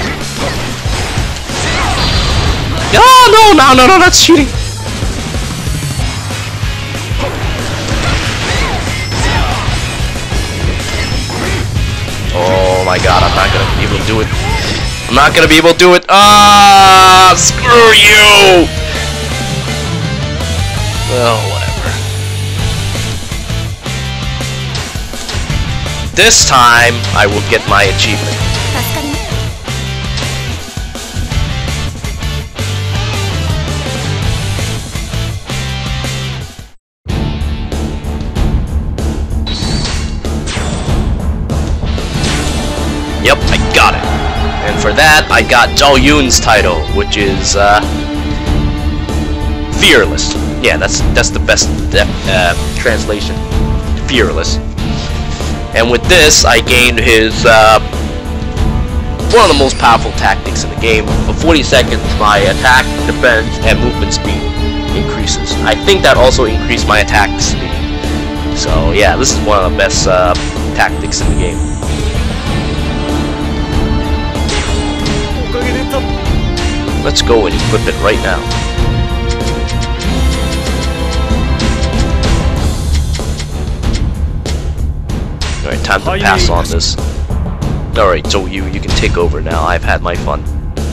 Speaker 1: Oh, no, no, no, no, that's cheating! Oh my god, I'm not gonna be able to do it. I'm not gonna be able to do it. Ah, screw you! Well, whatever. this time, I will get my achievement. Yep, I got it. And for that, I got Zhao Yun's title, which is uh, Fearless. Yeah, that's that's the best uh, translation. Fearless. And with this, I gained his uh, one of the most powerful tactics in the game. For forty seconds, my attack, defense, and movement speed increases. I think that also increased my attack speed. So yeah, this is one of the best uh, tactics in the game. Let's go and equip it right now. Alright, time to pass on this. Alright, so you, you can take over now. I've had my fun.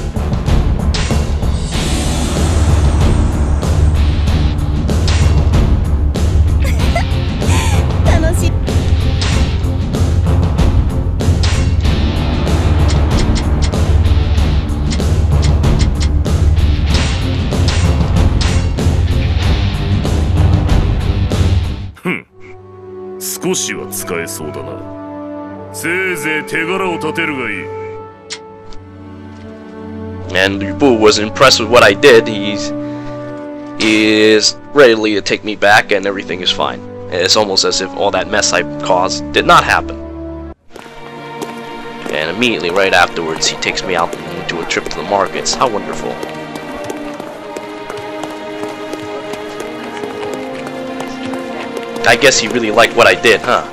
Speaker 1: And Liu Bu was impressed with what I did. He's he is ready to take me back, and everything is fine. It's almost as if all that mess I caused did not happen. And immediately right afterwards, he takes me out into a trip to the markets. How wonderful. I guess he really liked what I did, huh?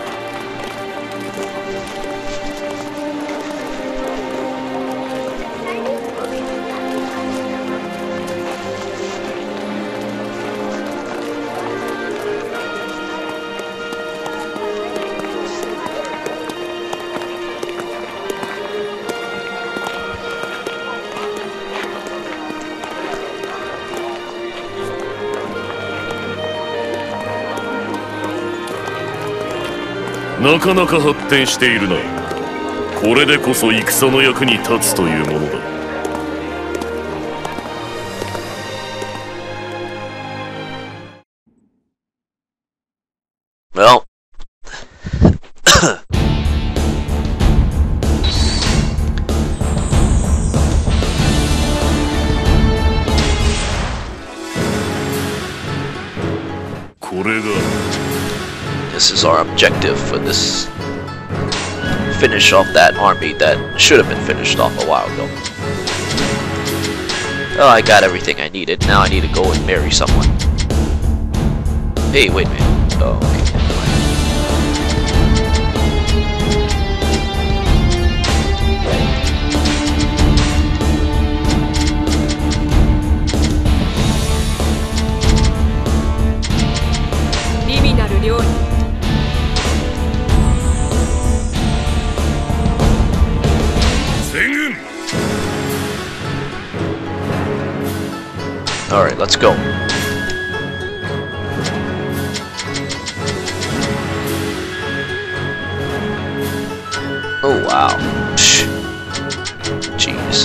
Speaker 1: Well, this is our objective for this. Finish off that army that should have been finished off a while ago. Oh, I got everything I needed. Now I need to go and marry someone. Hey, wait a minute. Oh, okay, never mind. Alright, let's go. Oh, wow. Psh. Jeez.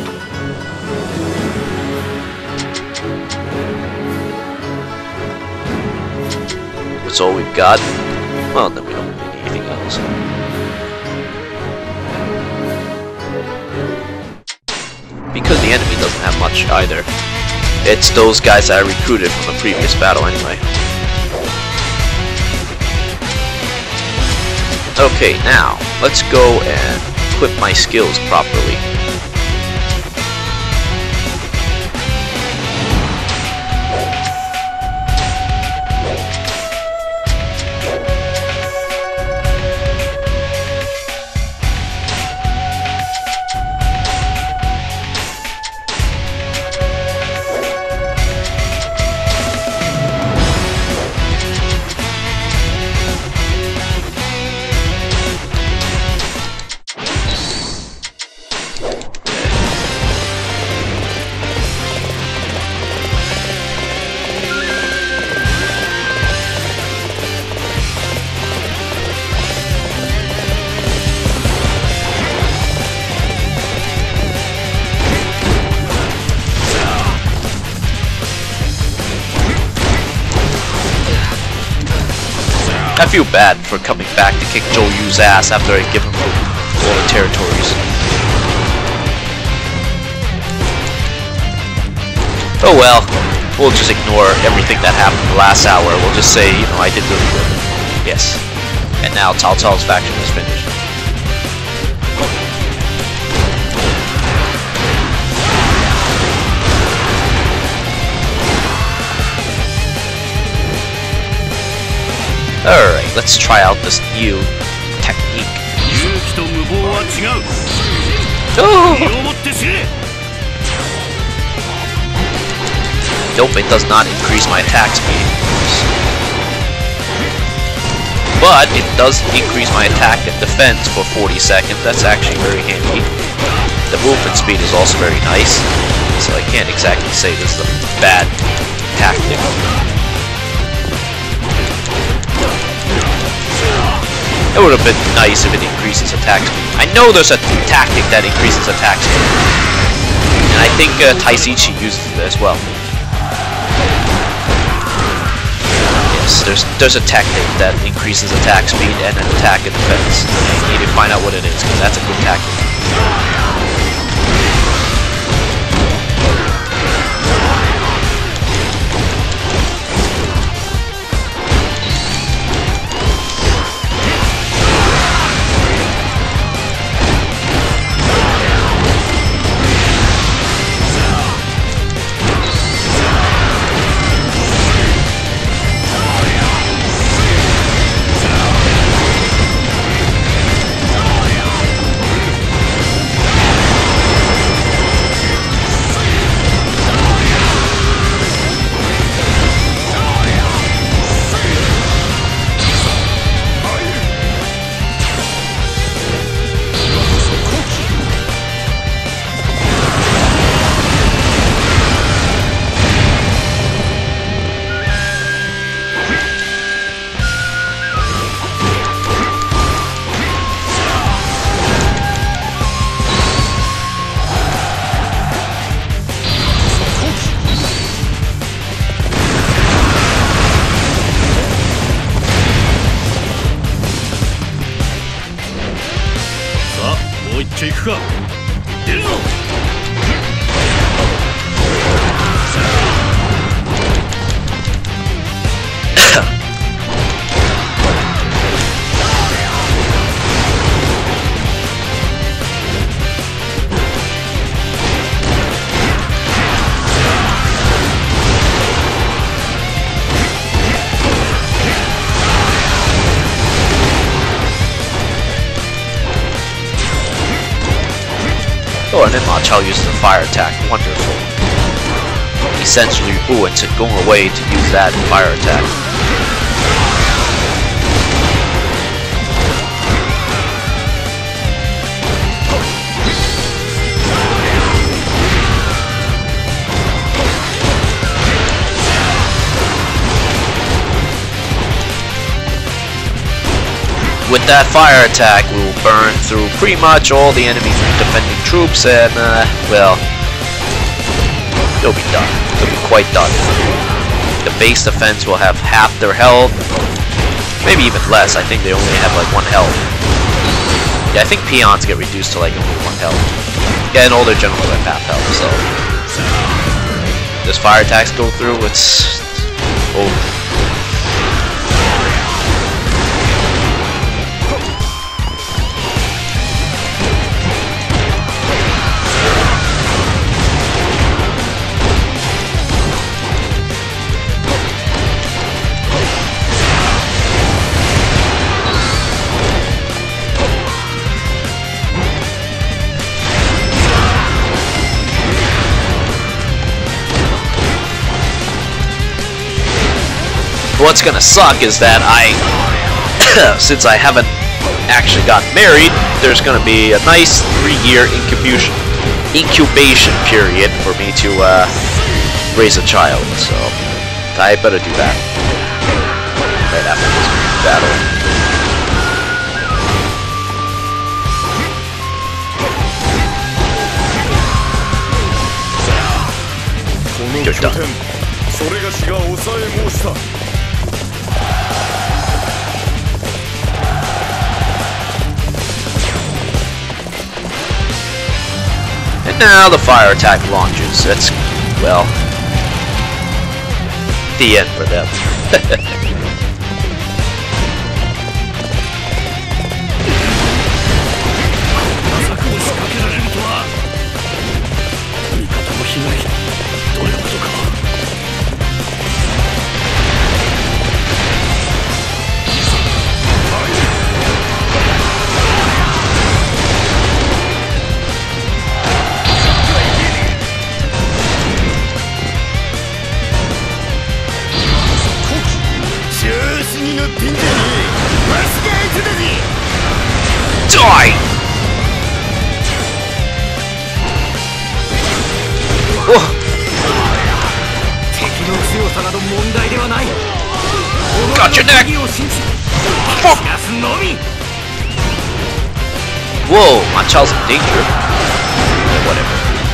Speaker 1: That's all we've got? Well, then we don't need anything else. Because the enemy doesn't have much either. It's those guys I recruited from the previous battle anyway. Okay, now, let's go and equip my skills properly.
Speaker 2: feel bad for coming back to kick Zhou Yu's ass after I give him all the territories. Oh well, we'll just ignore everything that happened the last hour. We'll just say, you know, I did really good. Yes. And now Cao Cao's faction is finished. Alright, let's try out this new technique. Oh. Nope, it does not increase my attack speed. But it does increase my attack and defense for forty seconds. That's actually very handy. The movement speed is also very nice. So I can't exactly say this is a bad tactic. It would have been nice if it increases attack speed. I know there's a tactic that increases attack speed. And I think uh, Taishichi uses it as well. Yes, there's there's a tactic that increases attack speed and an attack and defense. I need to find out what it is, because that's a good tactic. Oh, and then Ma Chao uses a fire attack. Wonderful. He sends Liu Bu and Chen Gong away to use that fire attack. With that fire attack, we will burn through pretty much all the enemy defending troops, and, uh, well, they'll be done. They'll be quite done. The base defense will have half their health, maybe even less. I think they only have like one health. Yeah, I think peons get reduced to like only one health. Yeah, and all their generals have half health, so this fire attacks go through, it's over. What's gonna suck is that I, since I haven't actually gotten married, there's gonna be a nice three-year incubation incubation period for me to uh, raise a child. So I better do that right after this battle. You're done. And now the fire attack launches. That's, well, the end for them. Die! Oh. Got your neck! Oh. Whoa, my child's in danger. Yeah, whatever.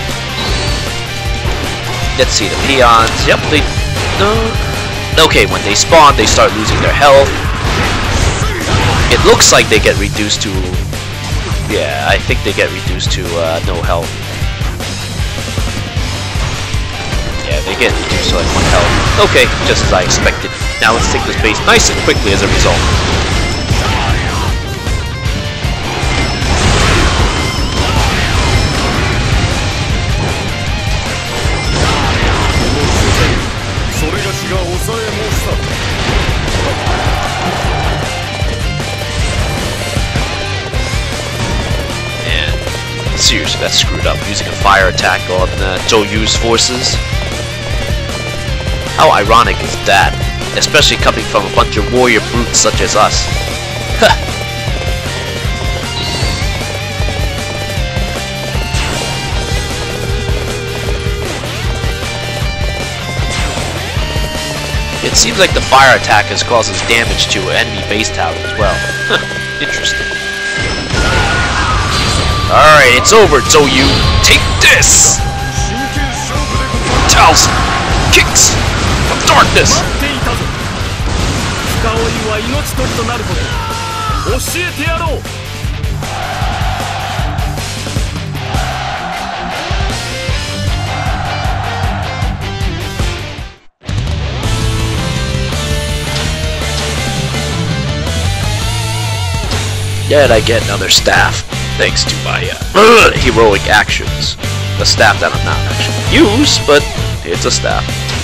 Speaker 2: Let's see the peons. Yep, they... No. Okay, when they spawn, they start losing their health. It looks like they get reduced to... Yeah, I think they get reduced to uh, no health. Yeah, they get reduced to like one health. Okay, just as I expected. Now let's take this base nice and quickly as a result. Seriously, that's screwed up. Using a fire attack on uh, Zhou Yu's forces. How ironic is that? Especially coming from a bunch of warrior brutes such as us. It seems like the fire attack has causes damage to enemy base towers as well. Interesting. Alright, it's over, Zhou Yu. Take this! Tails! Kicks! From darkness! Yet I get another staff. Thanks to my uh, heroic actions. A staff that I'm not actually use, but it's a staff.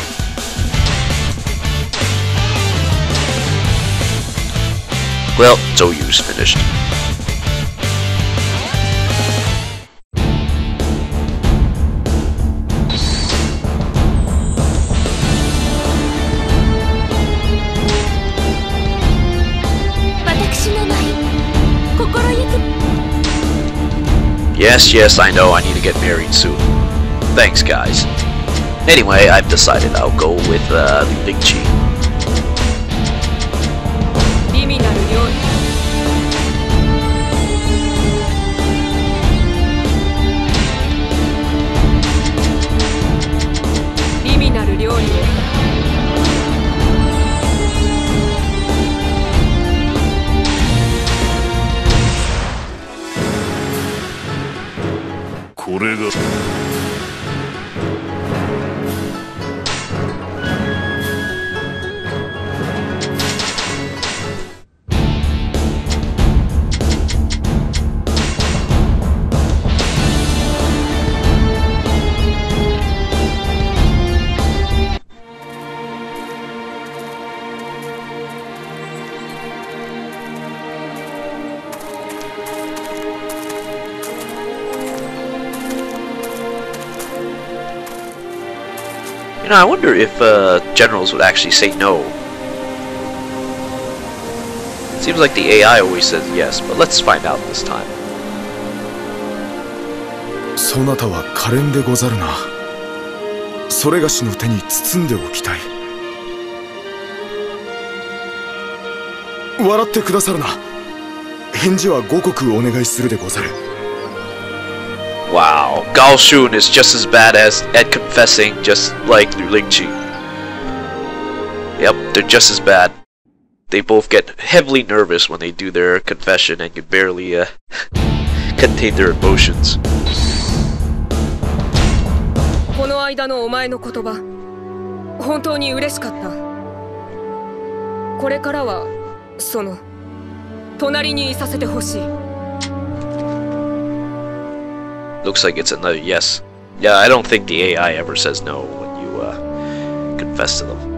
Speaker 2: Well, Zhou Yu's finished. Yes, yes, I know, I need to get married soon. Thanks, guys. Anyway, I've decided I'll go with uh, Ling Chi. You know, I wonder if uh, generals would actually say no. It seems like the A I always says yes, but let's find out this time.
Speaker 3: そなたは可憐でござるな。それがしの手に包んでおきたい。笑ってくださるな。返事は五国お願いするでござる。
Speaker 2: Wow, Gao Shun is just as bad as at confessing, just like Ling Chi. Yep, they're just as bad. They both get heavily nervous when they do their confession and can barely uh, contain their emotions.
Speaker 4: 間のお前の言葉、本当に嬉しかった。これからはその隣にいさせてほしい。
Speaker 2: Looks like it's another yes. Yeah, I don't think the A I ever says no when you uh, confess to them.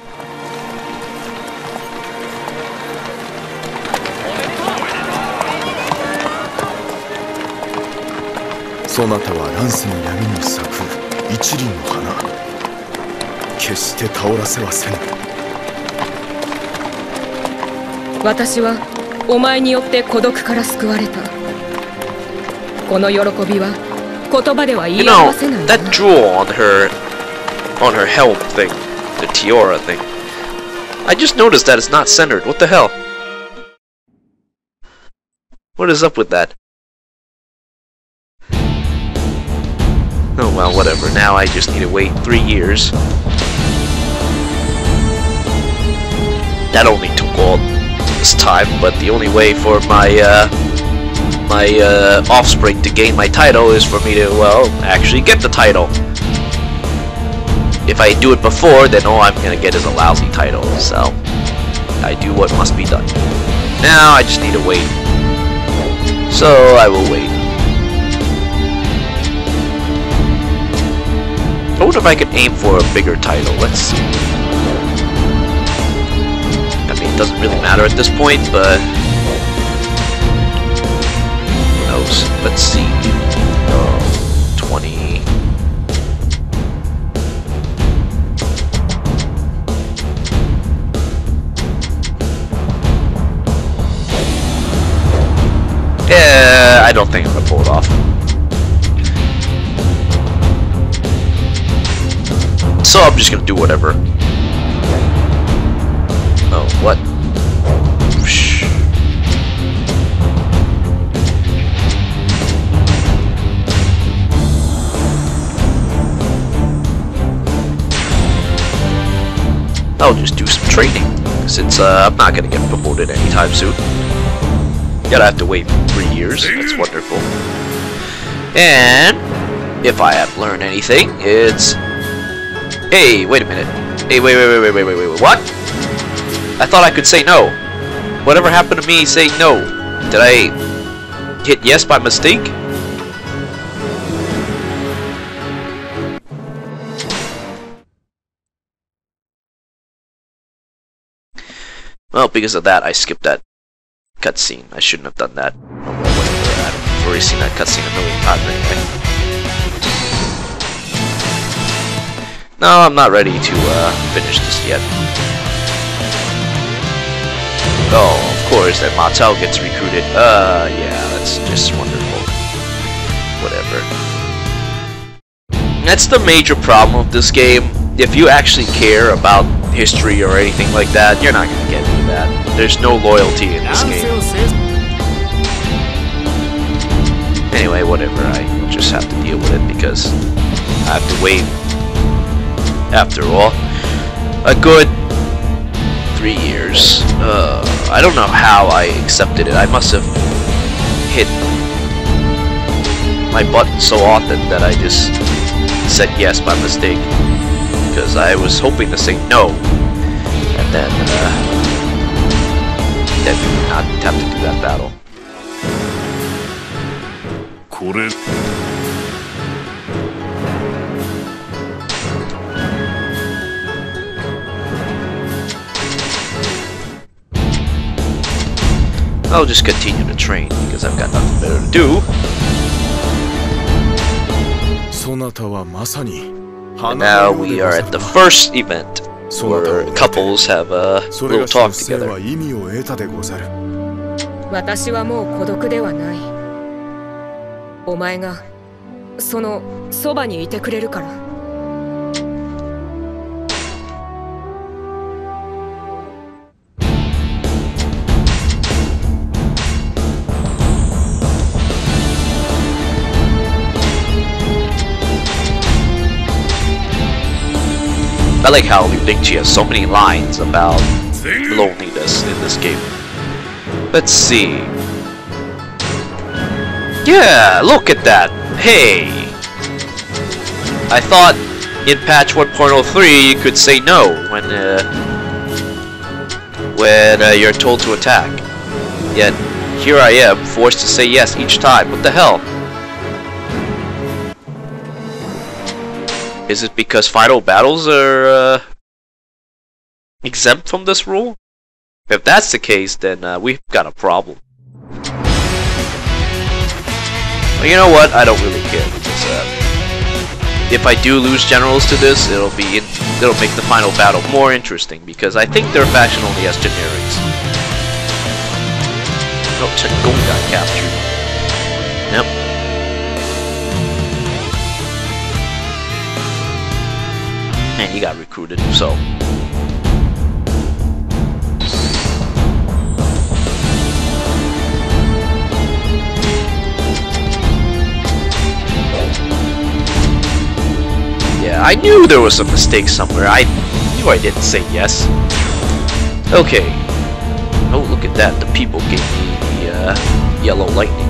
Speaker 3: そなたは乱世の闇に咲く一輪の花、決して倒らせはせぬ。
Speaker 4: 私はお前によって孤独から救われた。この喜びは言葉では言
Speaker 2: You
Speaker 4: い
Speaker 2: know,
Speaker 4: 表せないな。
Speaker 2: that jewel on her, on her helm thing, the tiara thing, I just noticed that it's not centered. What the hell? What is up with that? Oh well, whatever. Now I just need to wait three years. That only took all this time, but the only way for my uh, my uh, offspring to gain my title is for me to, well, actually get the title. If I do it before, then all I'm gonna get is a lousy title. So I do what must be done. Now I just need to wait. So I will wait. I wonder if I can aim for a bigger title. Let's see. I mean, it doesn't really matter at this point, but who knows? Let's see. Uh, twenty. Yeah, I don't think I'm gonna pull it off. So I'm just gonna do whatever. Oh, what? Whoosh. I'll just do some training, since uh, I'm not gonna get promoted anytime soon. Gotta have to wait three years. That's wonderful. And if I have learned anything, it's... Hey, wait a minute. Hey, wait, wait, wait, wait, wait, wait, wait, what? I thought I could say no. Whatever happened to me saying no? Did I hit yes by mistake? Well, because of that, I skipped that cutscene. I shouldn't have done that. Oh, well, whatever. I've already seen that cutscene a million times anyway. No, I'm not ready to uh, finish this yet. Oh, of course, that Martel gets recruited. Uh, yeah, that's just wonderful. Whatever. That's the major problem of this game. If you actually care about history or anything like that, you're not gonna get any of that. There's no loyalty in this game. Anyway, whatever. I just have to deal with it because I have to wait. After all, a good three years. Uh, I don't know how I accepted it. I must have hit my button so often that I just said yes by mistake. Because I was hoping to say no, and then, uh, then we would not have to do that battle. I'll just continue to train because I've got nothing better to do. And now we are at the first event where couples have a little talk together.
Speaker 4: 私はもう孤独ではない。お前がそのそばにいてくれるから。
Speaker 2: I like how Lingqi has so many lines about loneliness in this game. Let's see. Yeah, look at that. Hey. I thought in patch one point oh three, you could say no when uh, when uh, you're told to attack. Yet here I am, forced to say yes each time. What the hell? Is it because final battles are uh, exempt from this rule? If that's the case, then uh, we've got a problem. But you know what? I don't really care because uh, if I do lose generals to this, it'll be in, it'll make the final battle more interesting because I think their faction only has generics. Oh, Tengon got captured. Yep. And he got recruited, so. Yeah, I knew there was a mistake somewhere. I knew I didn't say yes. Okay. Oh, look at that. The people gave me the uh, yellow lightning.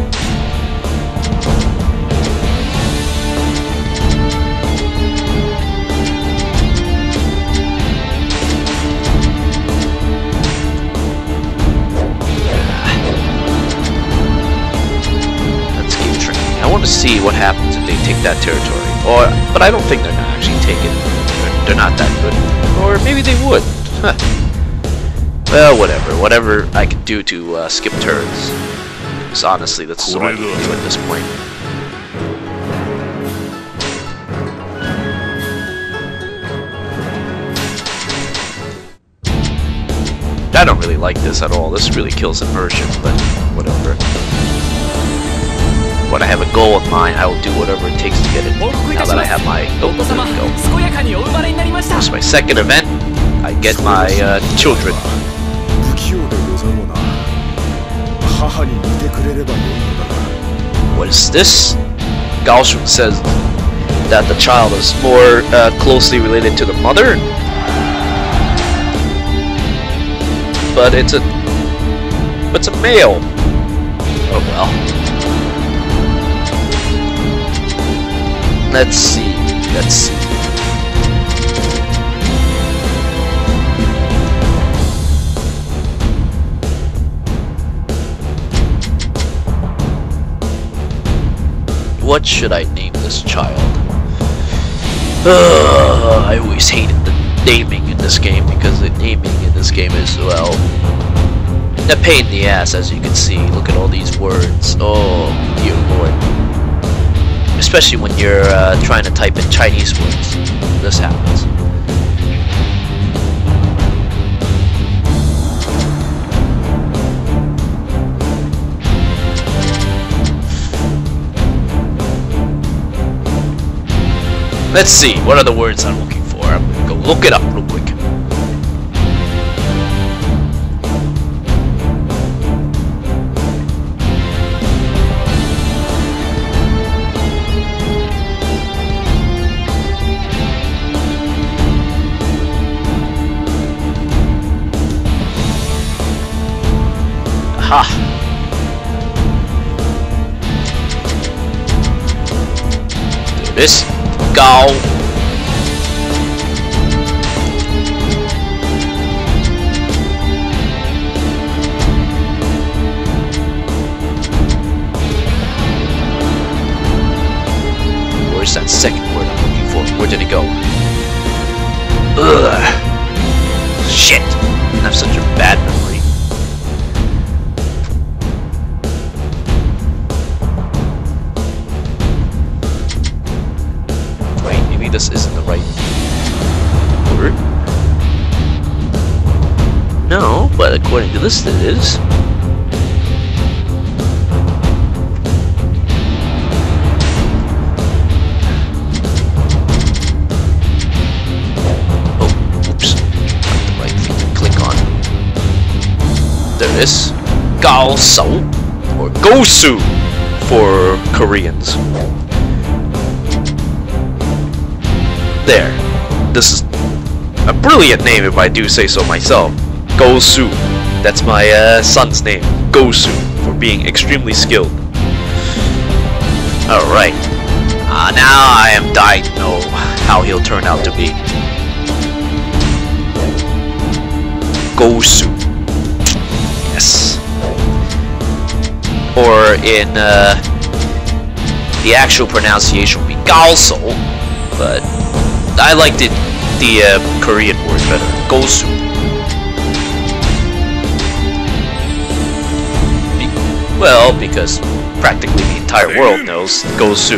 Speaker 2: Let's keep training. I want to see what happens if they take that territory. Or, but I don't think they're gonna actually take it. They're, they're not that good. Or maybe they would. Huh. Well, whatever. Whatever I can do to uh, skip turns. Because honestly, that's all I can do at this point. I don't really like this at all. This really kills immersion, but whatever. When I have a goal in mind, I will do whatever it takes to get it. Now that I have my... Oh, there we go. This is my second event. I get my uh, children. What is this? Gao Shun says that the child is more uh, closely related to the mother. But it's a... It's a male. Oh well. Let's see, let's see. What should I name this child? Uh, I always hated the naming in this game because the naming in this game is, well, a pain in the ass, as you can see. Look at all these words. Oh, dear lord. Especially when you're uh, trying to type in Chinese words. This happens. Let's see, what are the words I'm looking for? I'm gonna go look it up real quick. Aha! Do this. Gao. Where's that second word I'm looking for? Where did it go? Ugh. Shit! I have such a bad memory. This isn't the right word. No, but according to this it is. Oh, oops. Not the right thing to click on. There it is. Gao Shun, or Gosu for Koreans. There. This is a brilliant name if I do say so myself. Gosu. That's my uh, son's name. Gosu. For being extremely skilled. Alright. Uh, now I am dying to know how he'll turn out to be. Gosu. Yes. Or in uh, the actual pronunciation would be Gao Shun, but I liked it the uh, Korean word better. Gosu. Be well, because practically the entire world knows Gosu.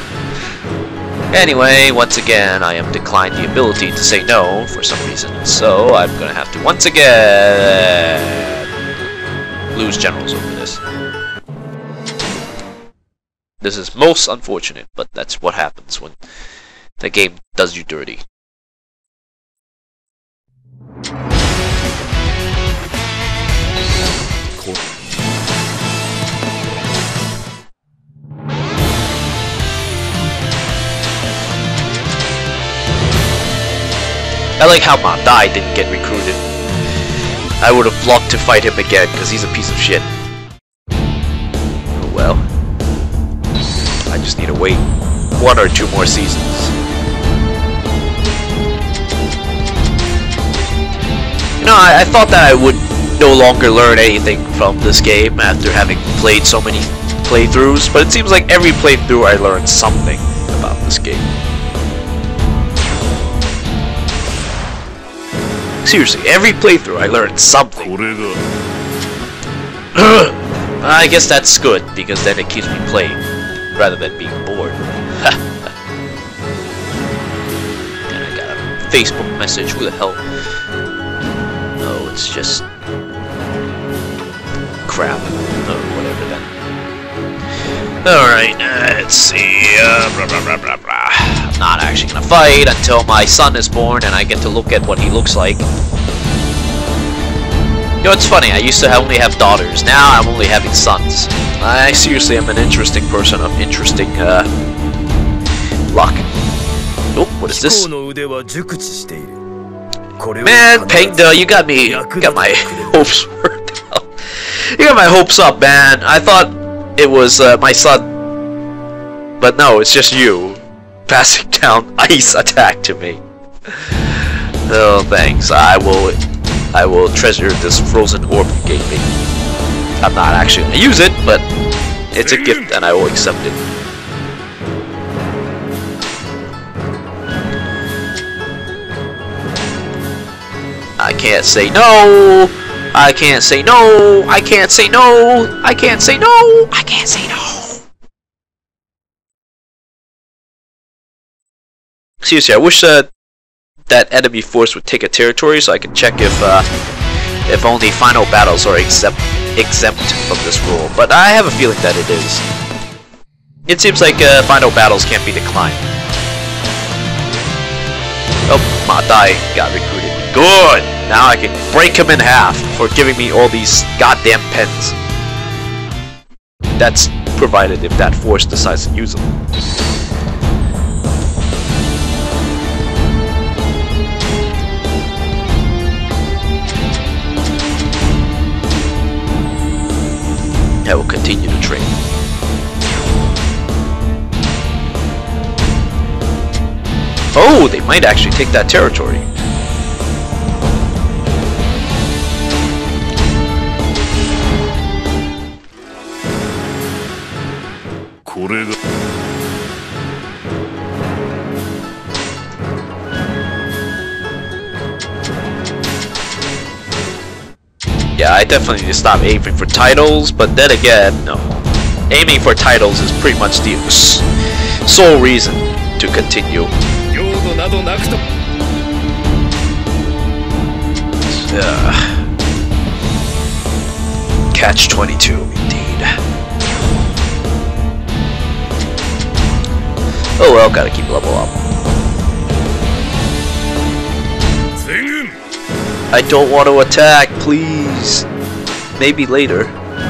Speaker 2: Anyway, once again, I am declined the ability to say no for some reason, so I'm gonna have to once again lose generals over this. This is most unfortunate, but that's what happens when the game does you dirty. Cool. I like how Ma Dai didn't get recruited. I would have blocked to fight him again, because he's a piece of shit. Oh well. I just need to wait one or two more seasons. You know, I, I thought that I would no longer learn anything from this game after having played so many playthroughs, but it seems like every playthrough I learned something about this game. Seriously, every playthrough I learned something. I guess that's good, because then it keeps me playing, rather than being bored. And I got a Facebook message, who the hell? Oh, it's just crap. Oh, whatever then. Alright, uh, let's see. Uh, blah, blah, blah, blah, blah. I'm not actually gonna fight until my son is born and I get to look at what he looks like. You know, it's funny, I used to only have daughters, now I'm only having sons. I seriously am an interesting person of interesting, uh, luck. Oh, what is this? Man, Pengda, you got me, you got my hopes worked out. You got my hopes up, man. I thought it was, uh, my son, but no, it's just you passing down ice attack to me. Oh, thanks. I will... I will treasure this frozen orb you gave me. I'm not actually going to use it, but it's a gift and I will accept it. I can't say no! I can't say no! I can't say no! I can't say no! I can't say no! Seriously, I wish uh, that enemy force would take a territory so I can check if uh, if only final battles are exempt exempt from this rule. But I have a feeling that it is. It seems like uh, final battles can't be declined. Oh, Ma Dai got recruited. Good! Now I can break him in half for giving me all these goddamn pens. That's provided if that force decides to use them. I will continue to train. Oh, they might actually take that territory. Yeah, I definitely need to stop aiming for titles, but then again, no. Aiming for titles is pretty much the sole reason to continue. Uh, catch twenty-two, indeed. Oh well, gotta keep level up. I don't want to attack, please. Maybe later.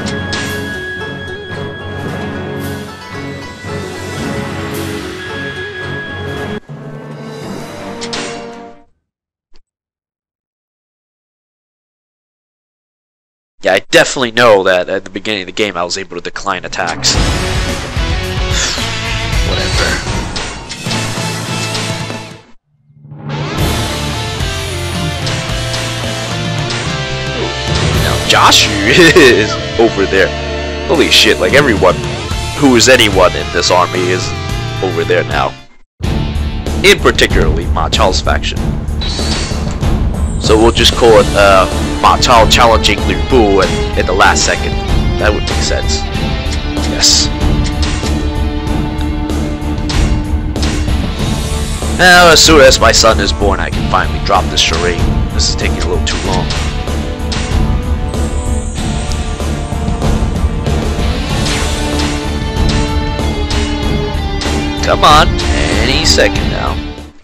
Speaker 2: Yeah, I definitely know that at the beginning of the game I was able to decline attacks. Whatever. Gosu is over there. Holy shit, like everyone who is anyone in this army is over there now. In particularly Ma Chao's faction. So we'll just call it uh, Ma Chao challenging Lu Bu at, at the last second. That would make sense. Yes. Now, as soon as my son is born, I can finally drop this charade. This is taking a little too long. Come on, any second now.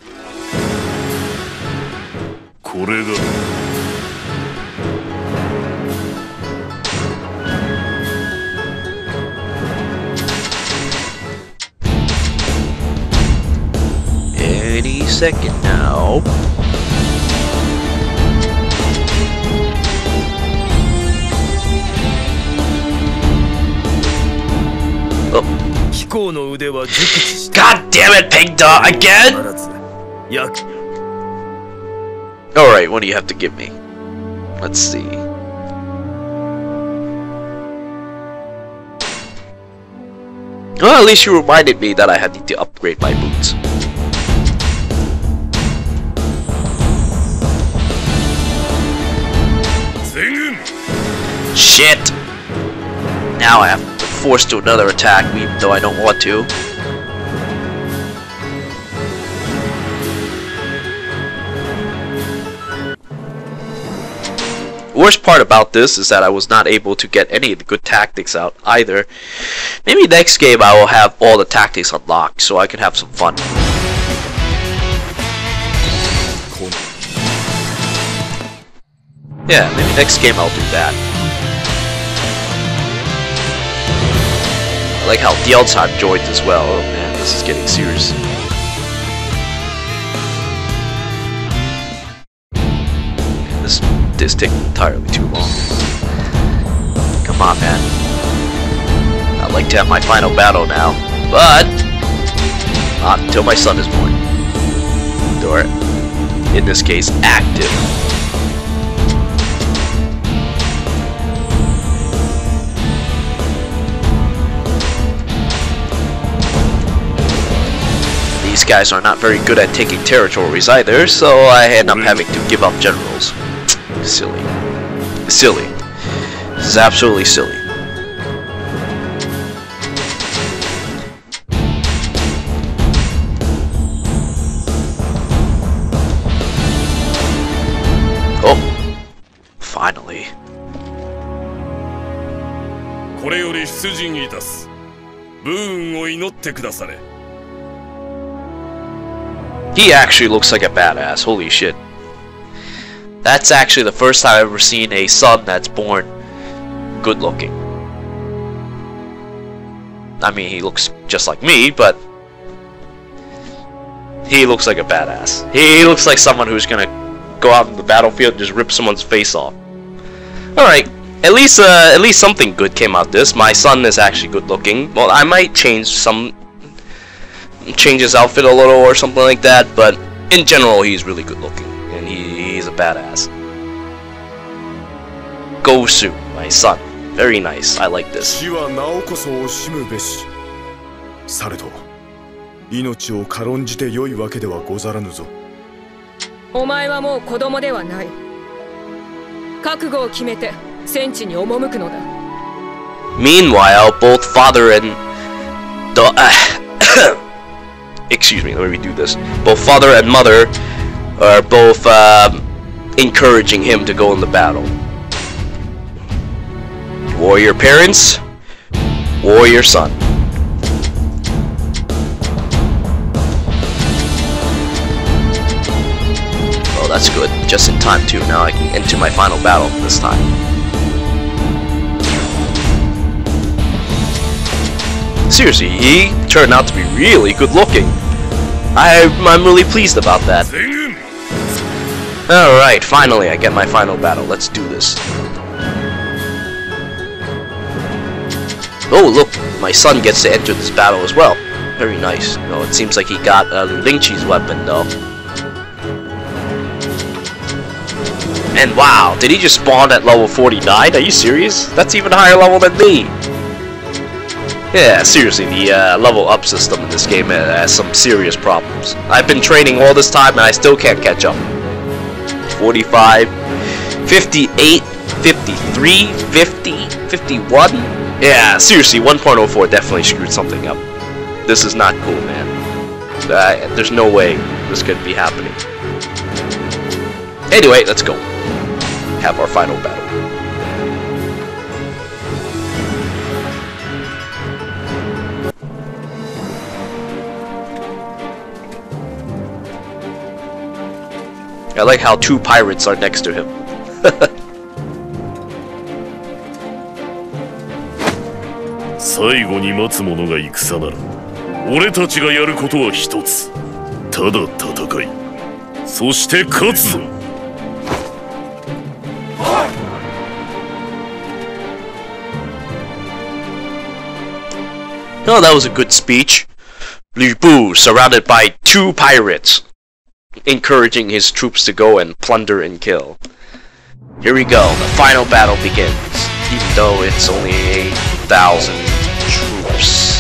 Speaker 2: Any second now. God damn it, Pigda, again! Alright, what do you have to give me? Let's see. Well, at least you reminded me that I had to upgrade my boots. Shit! Now I have to force to another attack, even though I don't want to. The worst part about this is that I was not able to get any of the good tactics out either. Maybe next game I will have all the tactics unlocked so I can have some fun. Yeah, maybe next game I'll do that. I like how Dielzheim joined as well. Oh man, this is getting serious. Man, this this taking entirely too long. Come on, man. I'd like to have my final battle now, but not until my son is born. Or, in this case, active. These guys are not very good at taking territories either, so I end up having to give up generals. Silly. Silly. This is absolutely silly. Oh. Finally. He actually looks like a badass, holy shit. That's actually the first time I've ever seen a son that's born good looking. I mean, he looks just like me, but he looks like a badass. He looks like someone who's gonna go out in the battlefield and just rip someone's face off. Alright, at least uh, at least something good came out of this. My son is actually good looking. Well, I might change some change his outfit a little or something like that, but in general he's really good looking and he, he's a badass. Gosu, my son, very nice. I like this. Meanwhile, both father and the uh, excuse me, let me redo this. Both father and mother are both um, encouraging him to go in the battle. Warrior parents, warrior son. Oh, that's good. Just in time too. Now I can enter my final battle this time. Seriously, he turned out to be really good looking. I, I'm really pleased about that. Alright, finally I get my final battle. Let's do this. Oh, look, my son gets to enter this battle as well. Very nice. Oh, it seems like he got uh, Lu Lingqi's weapon though. And wow, did he just spawn at level forty-nine? Are you serious? That's even higher level than me. Yeah, seriously, the uh, level up system in this game has some serious problems. I've been training all this time and I still can't catch up. forty-five, fifty-eight, fifty-three, fifty, fifty-one? Yeah, seriously, one point oh four definitely screwed something up. This is not cool, man. Uh, there's no way this could be happening. Anyway, let's go. Have our final battle. I like how two pirates are next to him. Oh, that was a good speech. Liu Bu surrounded by two pirates, encouraging his troops to go and plunder and kill. Here we go, the final battle begins, even though it's only a thousand troops.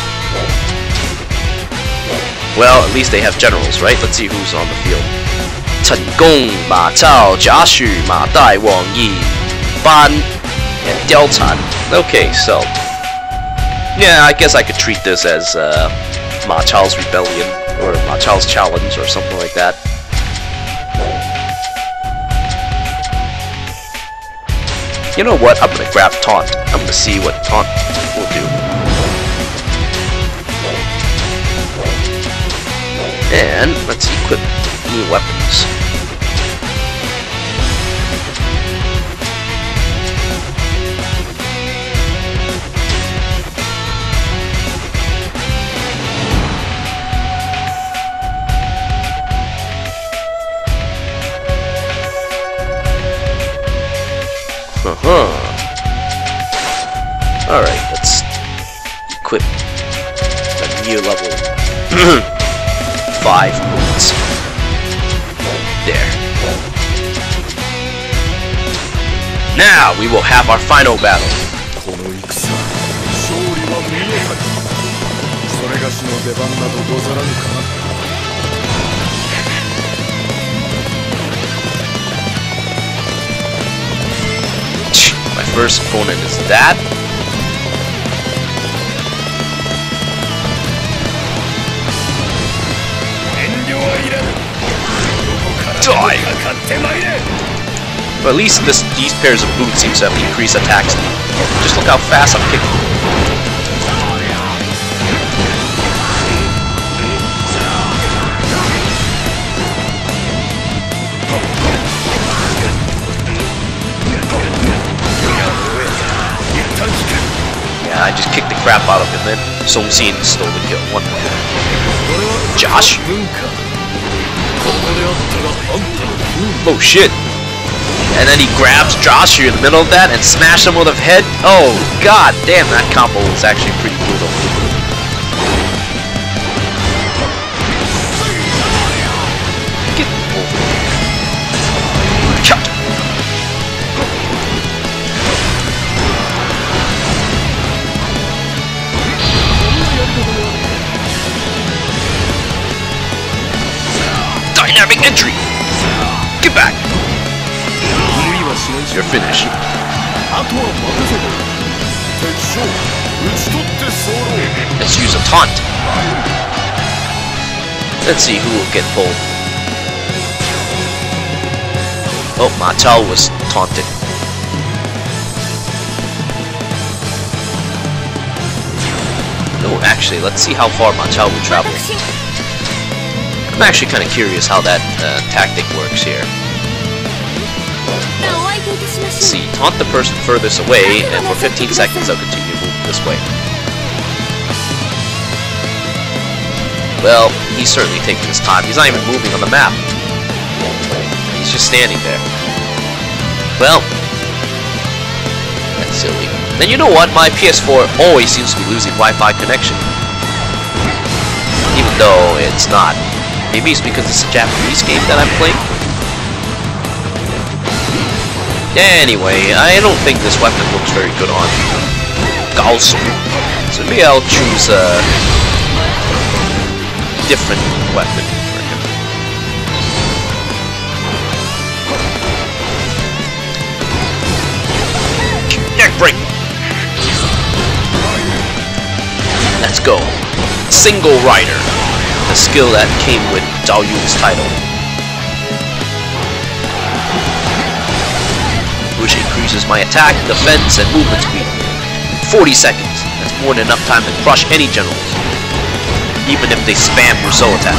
Speaker 2: Well, at least they have generals, right? Let's see who's on the field. 陈公, Ma Cao, Jia Xu, Ma Dai, Wang Yi, Ban, and Diao Can. Okay, so yeah, I guess I could treat this as uh, Ma Chao's rebellion, or Ma Chao's challenge, or something like that. You know what? I'm gonna grab Taunt. I'm gonna see what Taunt will do. And let's equip new weapons. Uh-huh. Alright, let's equip a new level five boots. There. Now we will have our final battle. My first opponent is that. Die! But at least this, these pairs of boots seem to have increased attack speed. Just look how fast I'm kicking. Yeah, I just kicked the crap out of him, and Song Xin stole the kill. One more. Josh? Oh shit! And then he grabs Josh in the middle of that and smashes him with a head. Oh god damn, that combo was actually pretty brutal. Get over. Chuck. Dynamic entry! Get back! You're finished. Let's use a taunt. Let's see who will get pulled. Oh, Ma Chao was taunted. No, actually, let's see how far Ma Chao will travel. I'm actually kind of curious how that uh, tactic works here. Let's see, taunt the person furthest away, and for fifteen seconds they'll continue moving this way. Well, he's certainly taking his time. He's not even moving on the map. He's just standing there. Well, that's silly. Then you know what? My P S four always seems to be losing Wi-Fi connection. Even though it's not. Maybe it's because it's a Japanese game that I'm playing. Anyway, I don't think this weapon looks very good on Gao Shun, so maybe I'll choose a different weapon for him. Neck break! Let's go. Single Rider, a skill that came with Zhao Yun's title. Which increases my attack, defense, and movement speed. forty seconds. That's more than enough time to crush any generals, even if they spam Musou attack.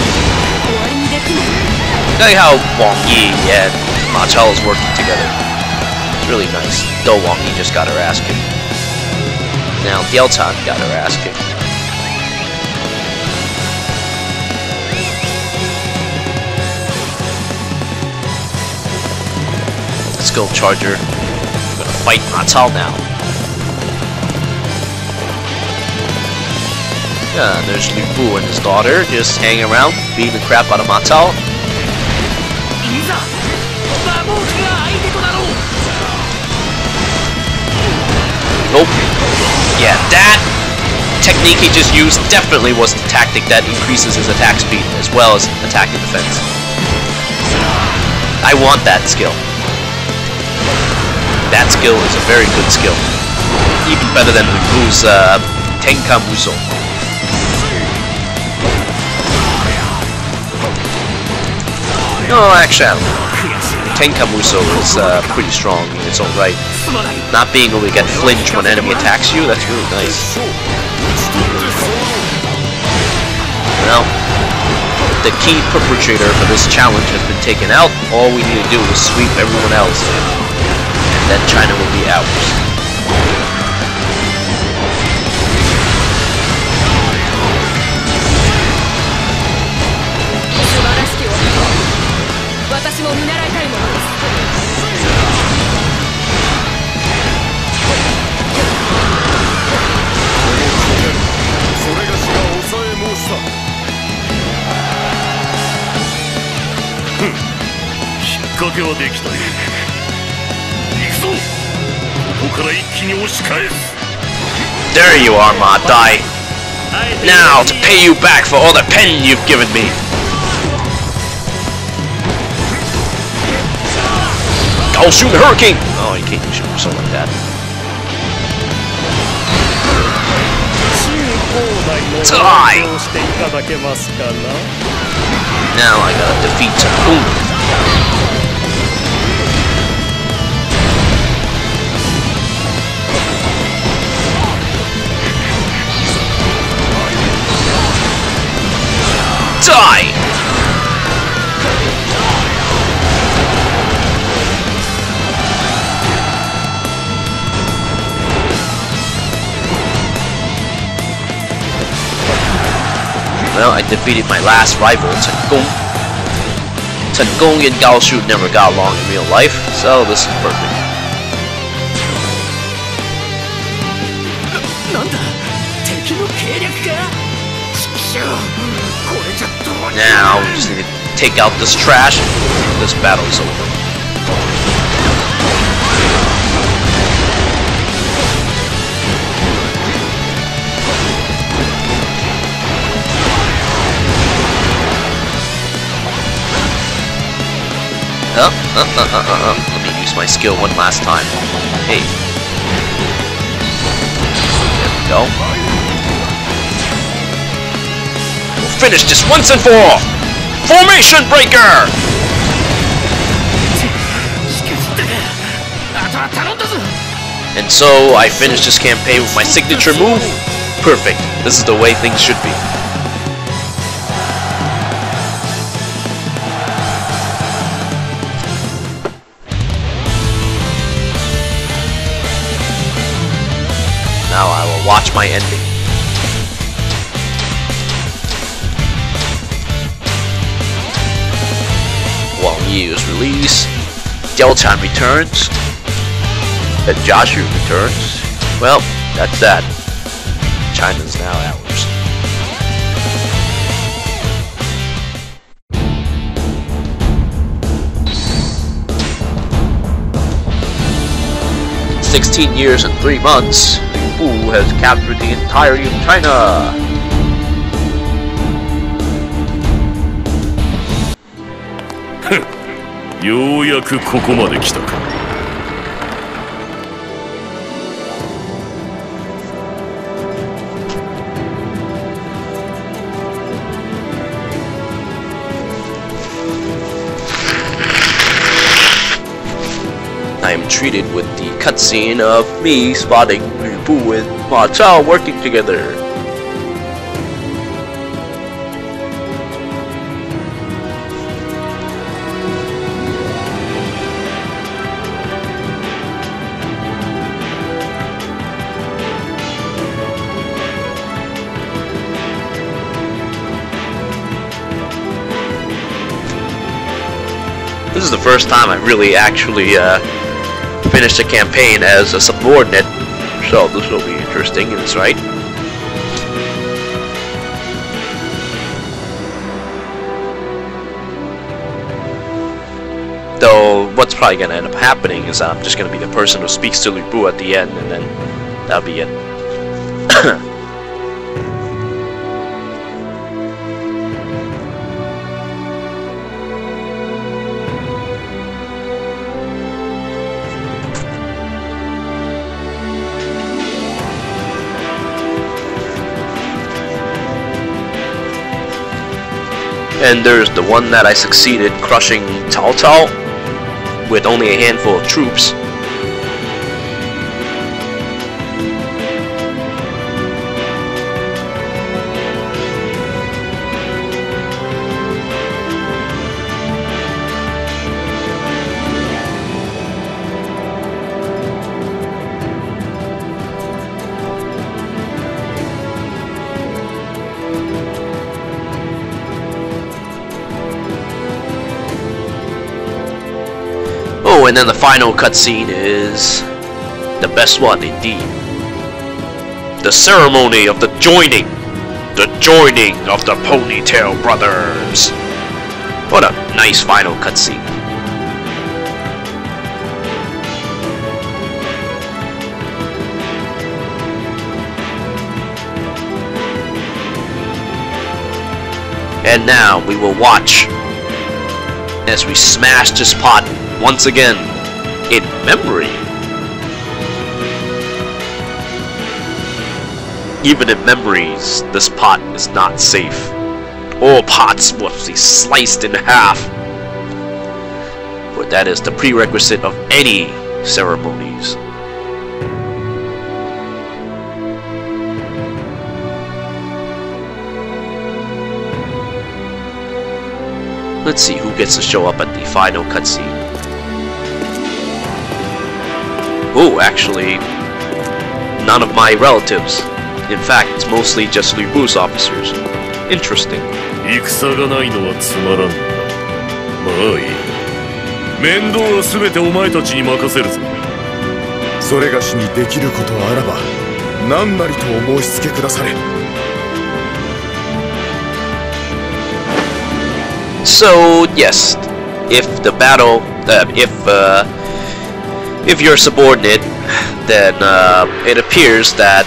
Speaker 2: Look how Wang Yi and Ma Chao is working together. It's really nice. Though Wang Yi just got her ass kicked. Now Diao Tan got her ass kicked. Let's go, Charger. I'm gonna fight Ma Chao now. Yeah, there's Li Fu and his daughter just hanging around, beating the crap out of Ma Chao. Nope. Yeah, that technique he just used definitely was the tactic that increases his attack speed as well as attack and defense. I want that skill. That skill is a very good skill. Even better than Li Fu's uh, Tenka Musou. No, actually, I don't know. Tenka Musou is uh, pretty strong in its own right. Not being able to get flinch when enemy attacks you, that's really nice. Well, the key perpetrator for this challenge has been taken out. All we need to do is sweep everyone else, and then China will be ours. There you are, Ma Dai. Now to pay you back for all the pen you've given me. Gao Shun Hurricane! Oh, you can't shoot something like that. Die! Now I gotta defeat Sabaton. Die! Well, I defeated my last rival, Chen Gong. Chen Gong and Gao Shun never got along in real life, so this is perfect. Now, we just need to take out this trash, and this battle is over. Uh, uh, uh, uh, uh, uh. Let me use my skill one last time. Hey. There we go. We'll finish this once and for all! Formation Breaker! And so, I finished this campaign with my signature move. Perfect. This is the way things should be. Now I will watch my ending. Wang Yi is released. Diao Tan returns. And Joshua returns. Well, that's that. China's now ours. sixteen years and three months, Wu has captured the entirety of China.
Speaker 1: I am treated with the cutscene of me spotting Liu Bu and Ma Chao working together. This is the first time I really actually uh, finished a campaign as a subordinate, so this will be interesting in its right. Though, what's probably going to end up happening is I'm just going to be the person who speaks to Liu Bu at the end, and then that'll be it. And there's the one that I succeeded crushing Cao Cao with only a handful of troops. Oh, and then the final cutscene is the best one indeed. The ceremony of the joining. The joining of the Ponytail Brothers. What a nice final cutscene. And now we will watch as we smash this pot once again in memory. Even in memories, this pot is not safe. All pots must be sliced in half. For that is the prerequisite of any ceremonies. Let's see who gets to show up at the final cutscene. Oh, actually, none of my relatives. In fact, it's mostly just Liu Bu's officers. Interesting. So, yes, if the battle, uh, if, uh, if you're subordinate, then uh, it appears that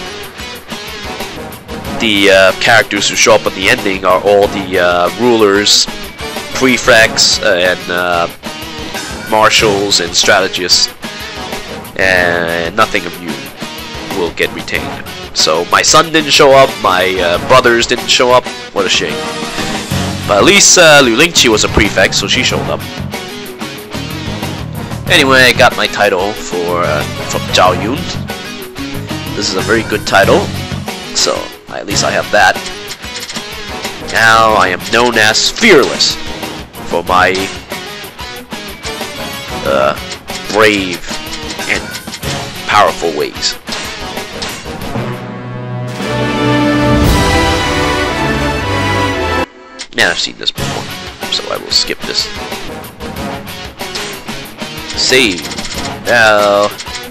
Speaker 1: the uh, characters who show up at the ending are all the uh, rulers, prefects, uh, and uh, marshals and strategists, and nothing of you will get retained. So my son didn't show up, my uh, brothers didn't show up. What a shame. But at least uh, Liu Lingqi was a prefect, so she showed up. Anyway, I got my title for uh, from Zhao Yun. This is a very good title, so at least I have that. Now I am known as Fearless for my uh, brave and powerful ways. Man, I've seen this before, so I will skip this. Save. Now.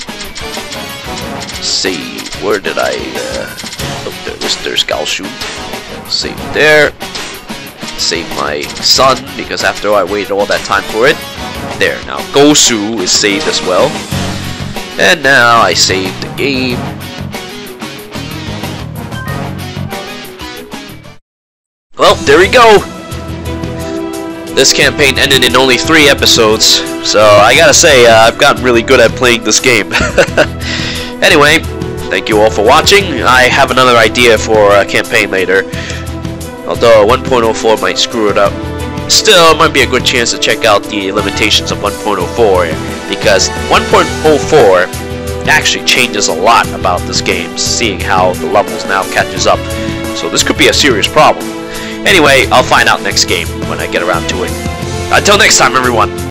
Speaker 1: Save. Where did I, uh... oh, there, there's, there's Gao Shun. Save there. Save my son, because after I waited all that time for it. There, now Gosu is saved as well.
Speaker 2: And now I save the game. Well, there we go. This campaign ended in only three episodes, so I gotta say, uh, I've gotten really good at playing this game. Anyway, thank you all for watching. I have another idea for a campaign later, although one point oh four might screw it up. Still, it might be a good chance to check out the limitations of one point oh four, because one point oh four actually changes a lot about this game, seeing how the levels now catches up. So this could be a serious problem. Anyway, I'll find out next game when I get around to it. Until next time, everyone.